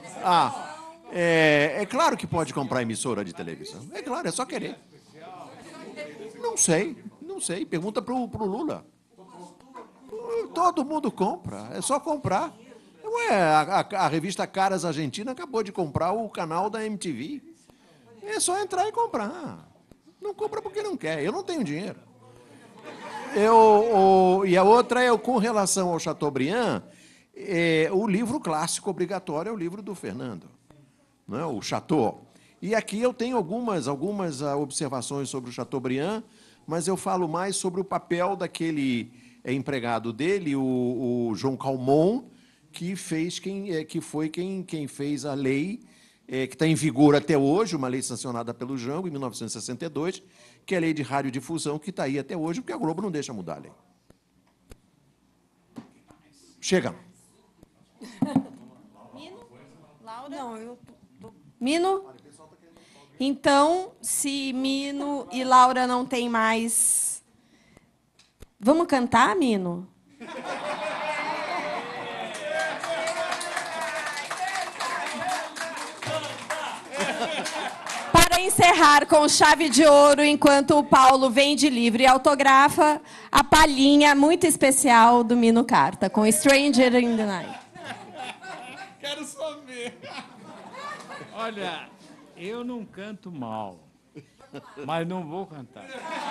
É claro que pode comprar emissora de televisão. É claro, é só querer. Não sei. Pergunta pro Lula. Todo mundo compra, é só comprar. A revista Caras Argentina acabou de comprar o canal da MTV. É só entrar e comprar. Não compra porque não quer. Eu não tenho dinheiro. E a outra é, com relação ao Chateaubriand, o livro clássico obrigatório é o livro do Fernando, não é? O Chateau. E aqui eu tenho algumas observações sobre o Chateaubriand, mas eu falo mais sobre o papel daquele empregado dele, o João Calmon, que foi quem fez a lei, que está em vigor até hoje, uma lei sancionada pelo Jango, em 1962, que é a lei de radiodifusão, que está aí até hoje, porque a Globo não deixa mudar a lei. Chega. Mino? Laura? Não, Mino? Então, se Mino e Laura não tem mais... Vamos cantar, Mino? Para encerrar com chave de ouro, enquanto o Paulo vende livro e autografa, a palhinha muito especial do Mino Carta, com Stranger in the Night. Quero só ver. Olha, eu não canto mal, mas não vou cantar.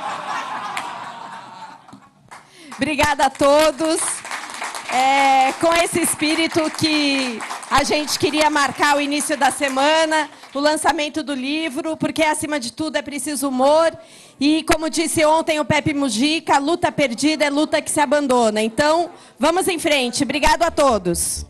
Obrigada a todos. Com esse espírito que a gente queria marcar o início da semana, o lançamento do livro, porque, acima de tudo, é preciso humor. E, como disse ontem o Pepe Mujica, luta perdida é luta que se abandona. Então, vamos em frente. Obrigado a todos.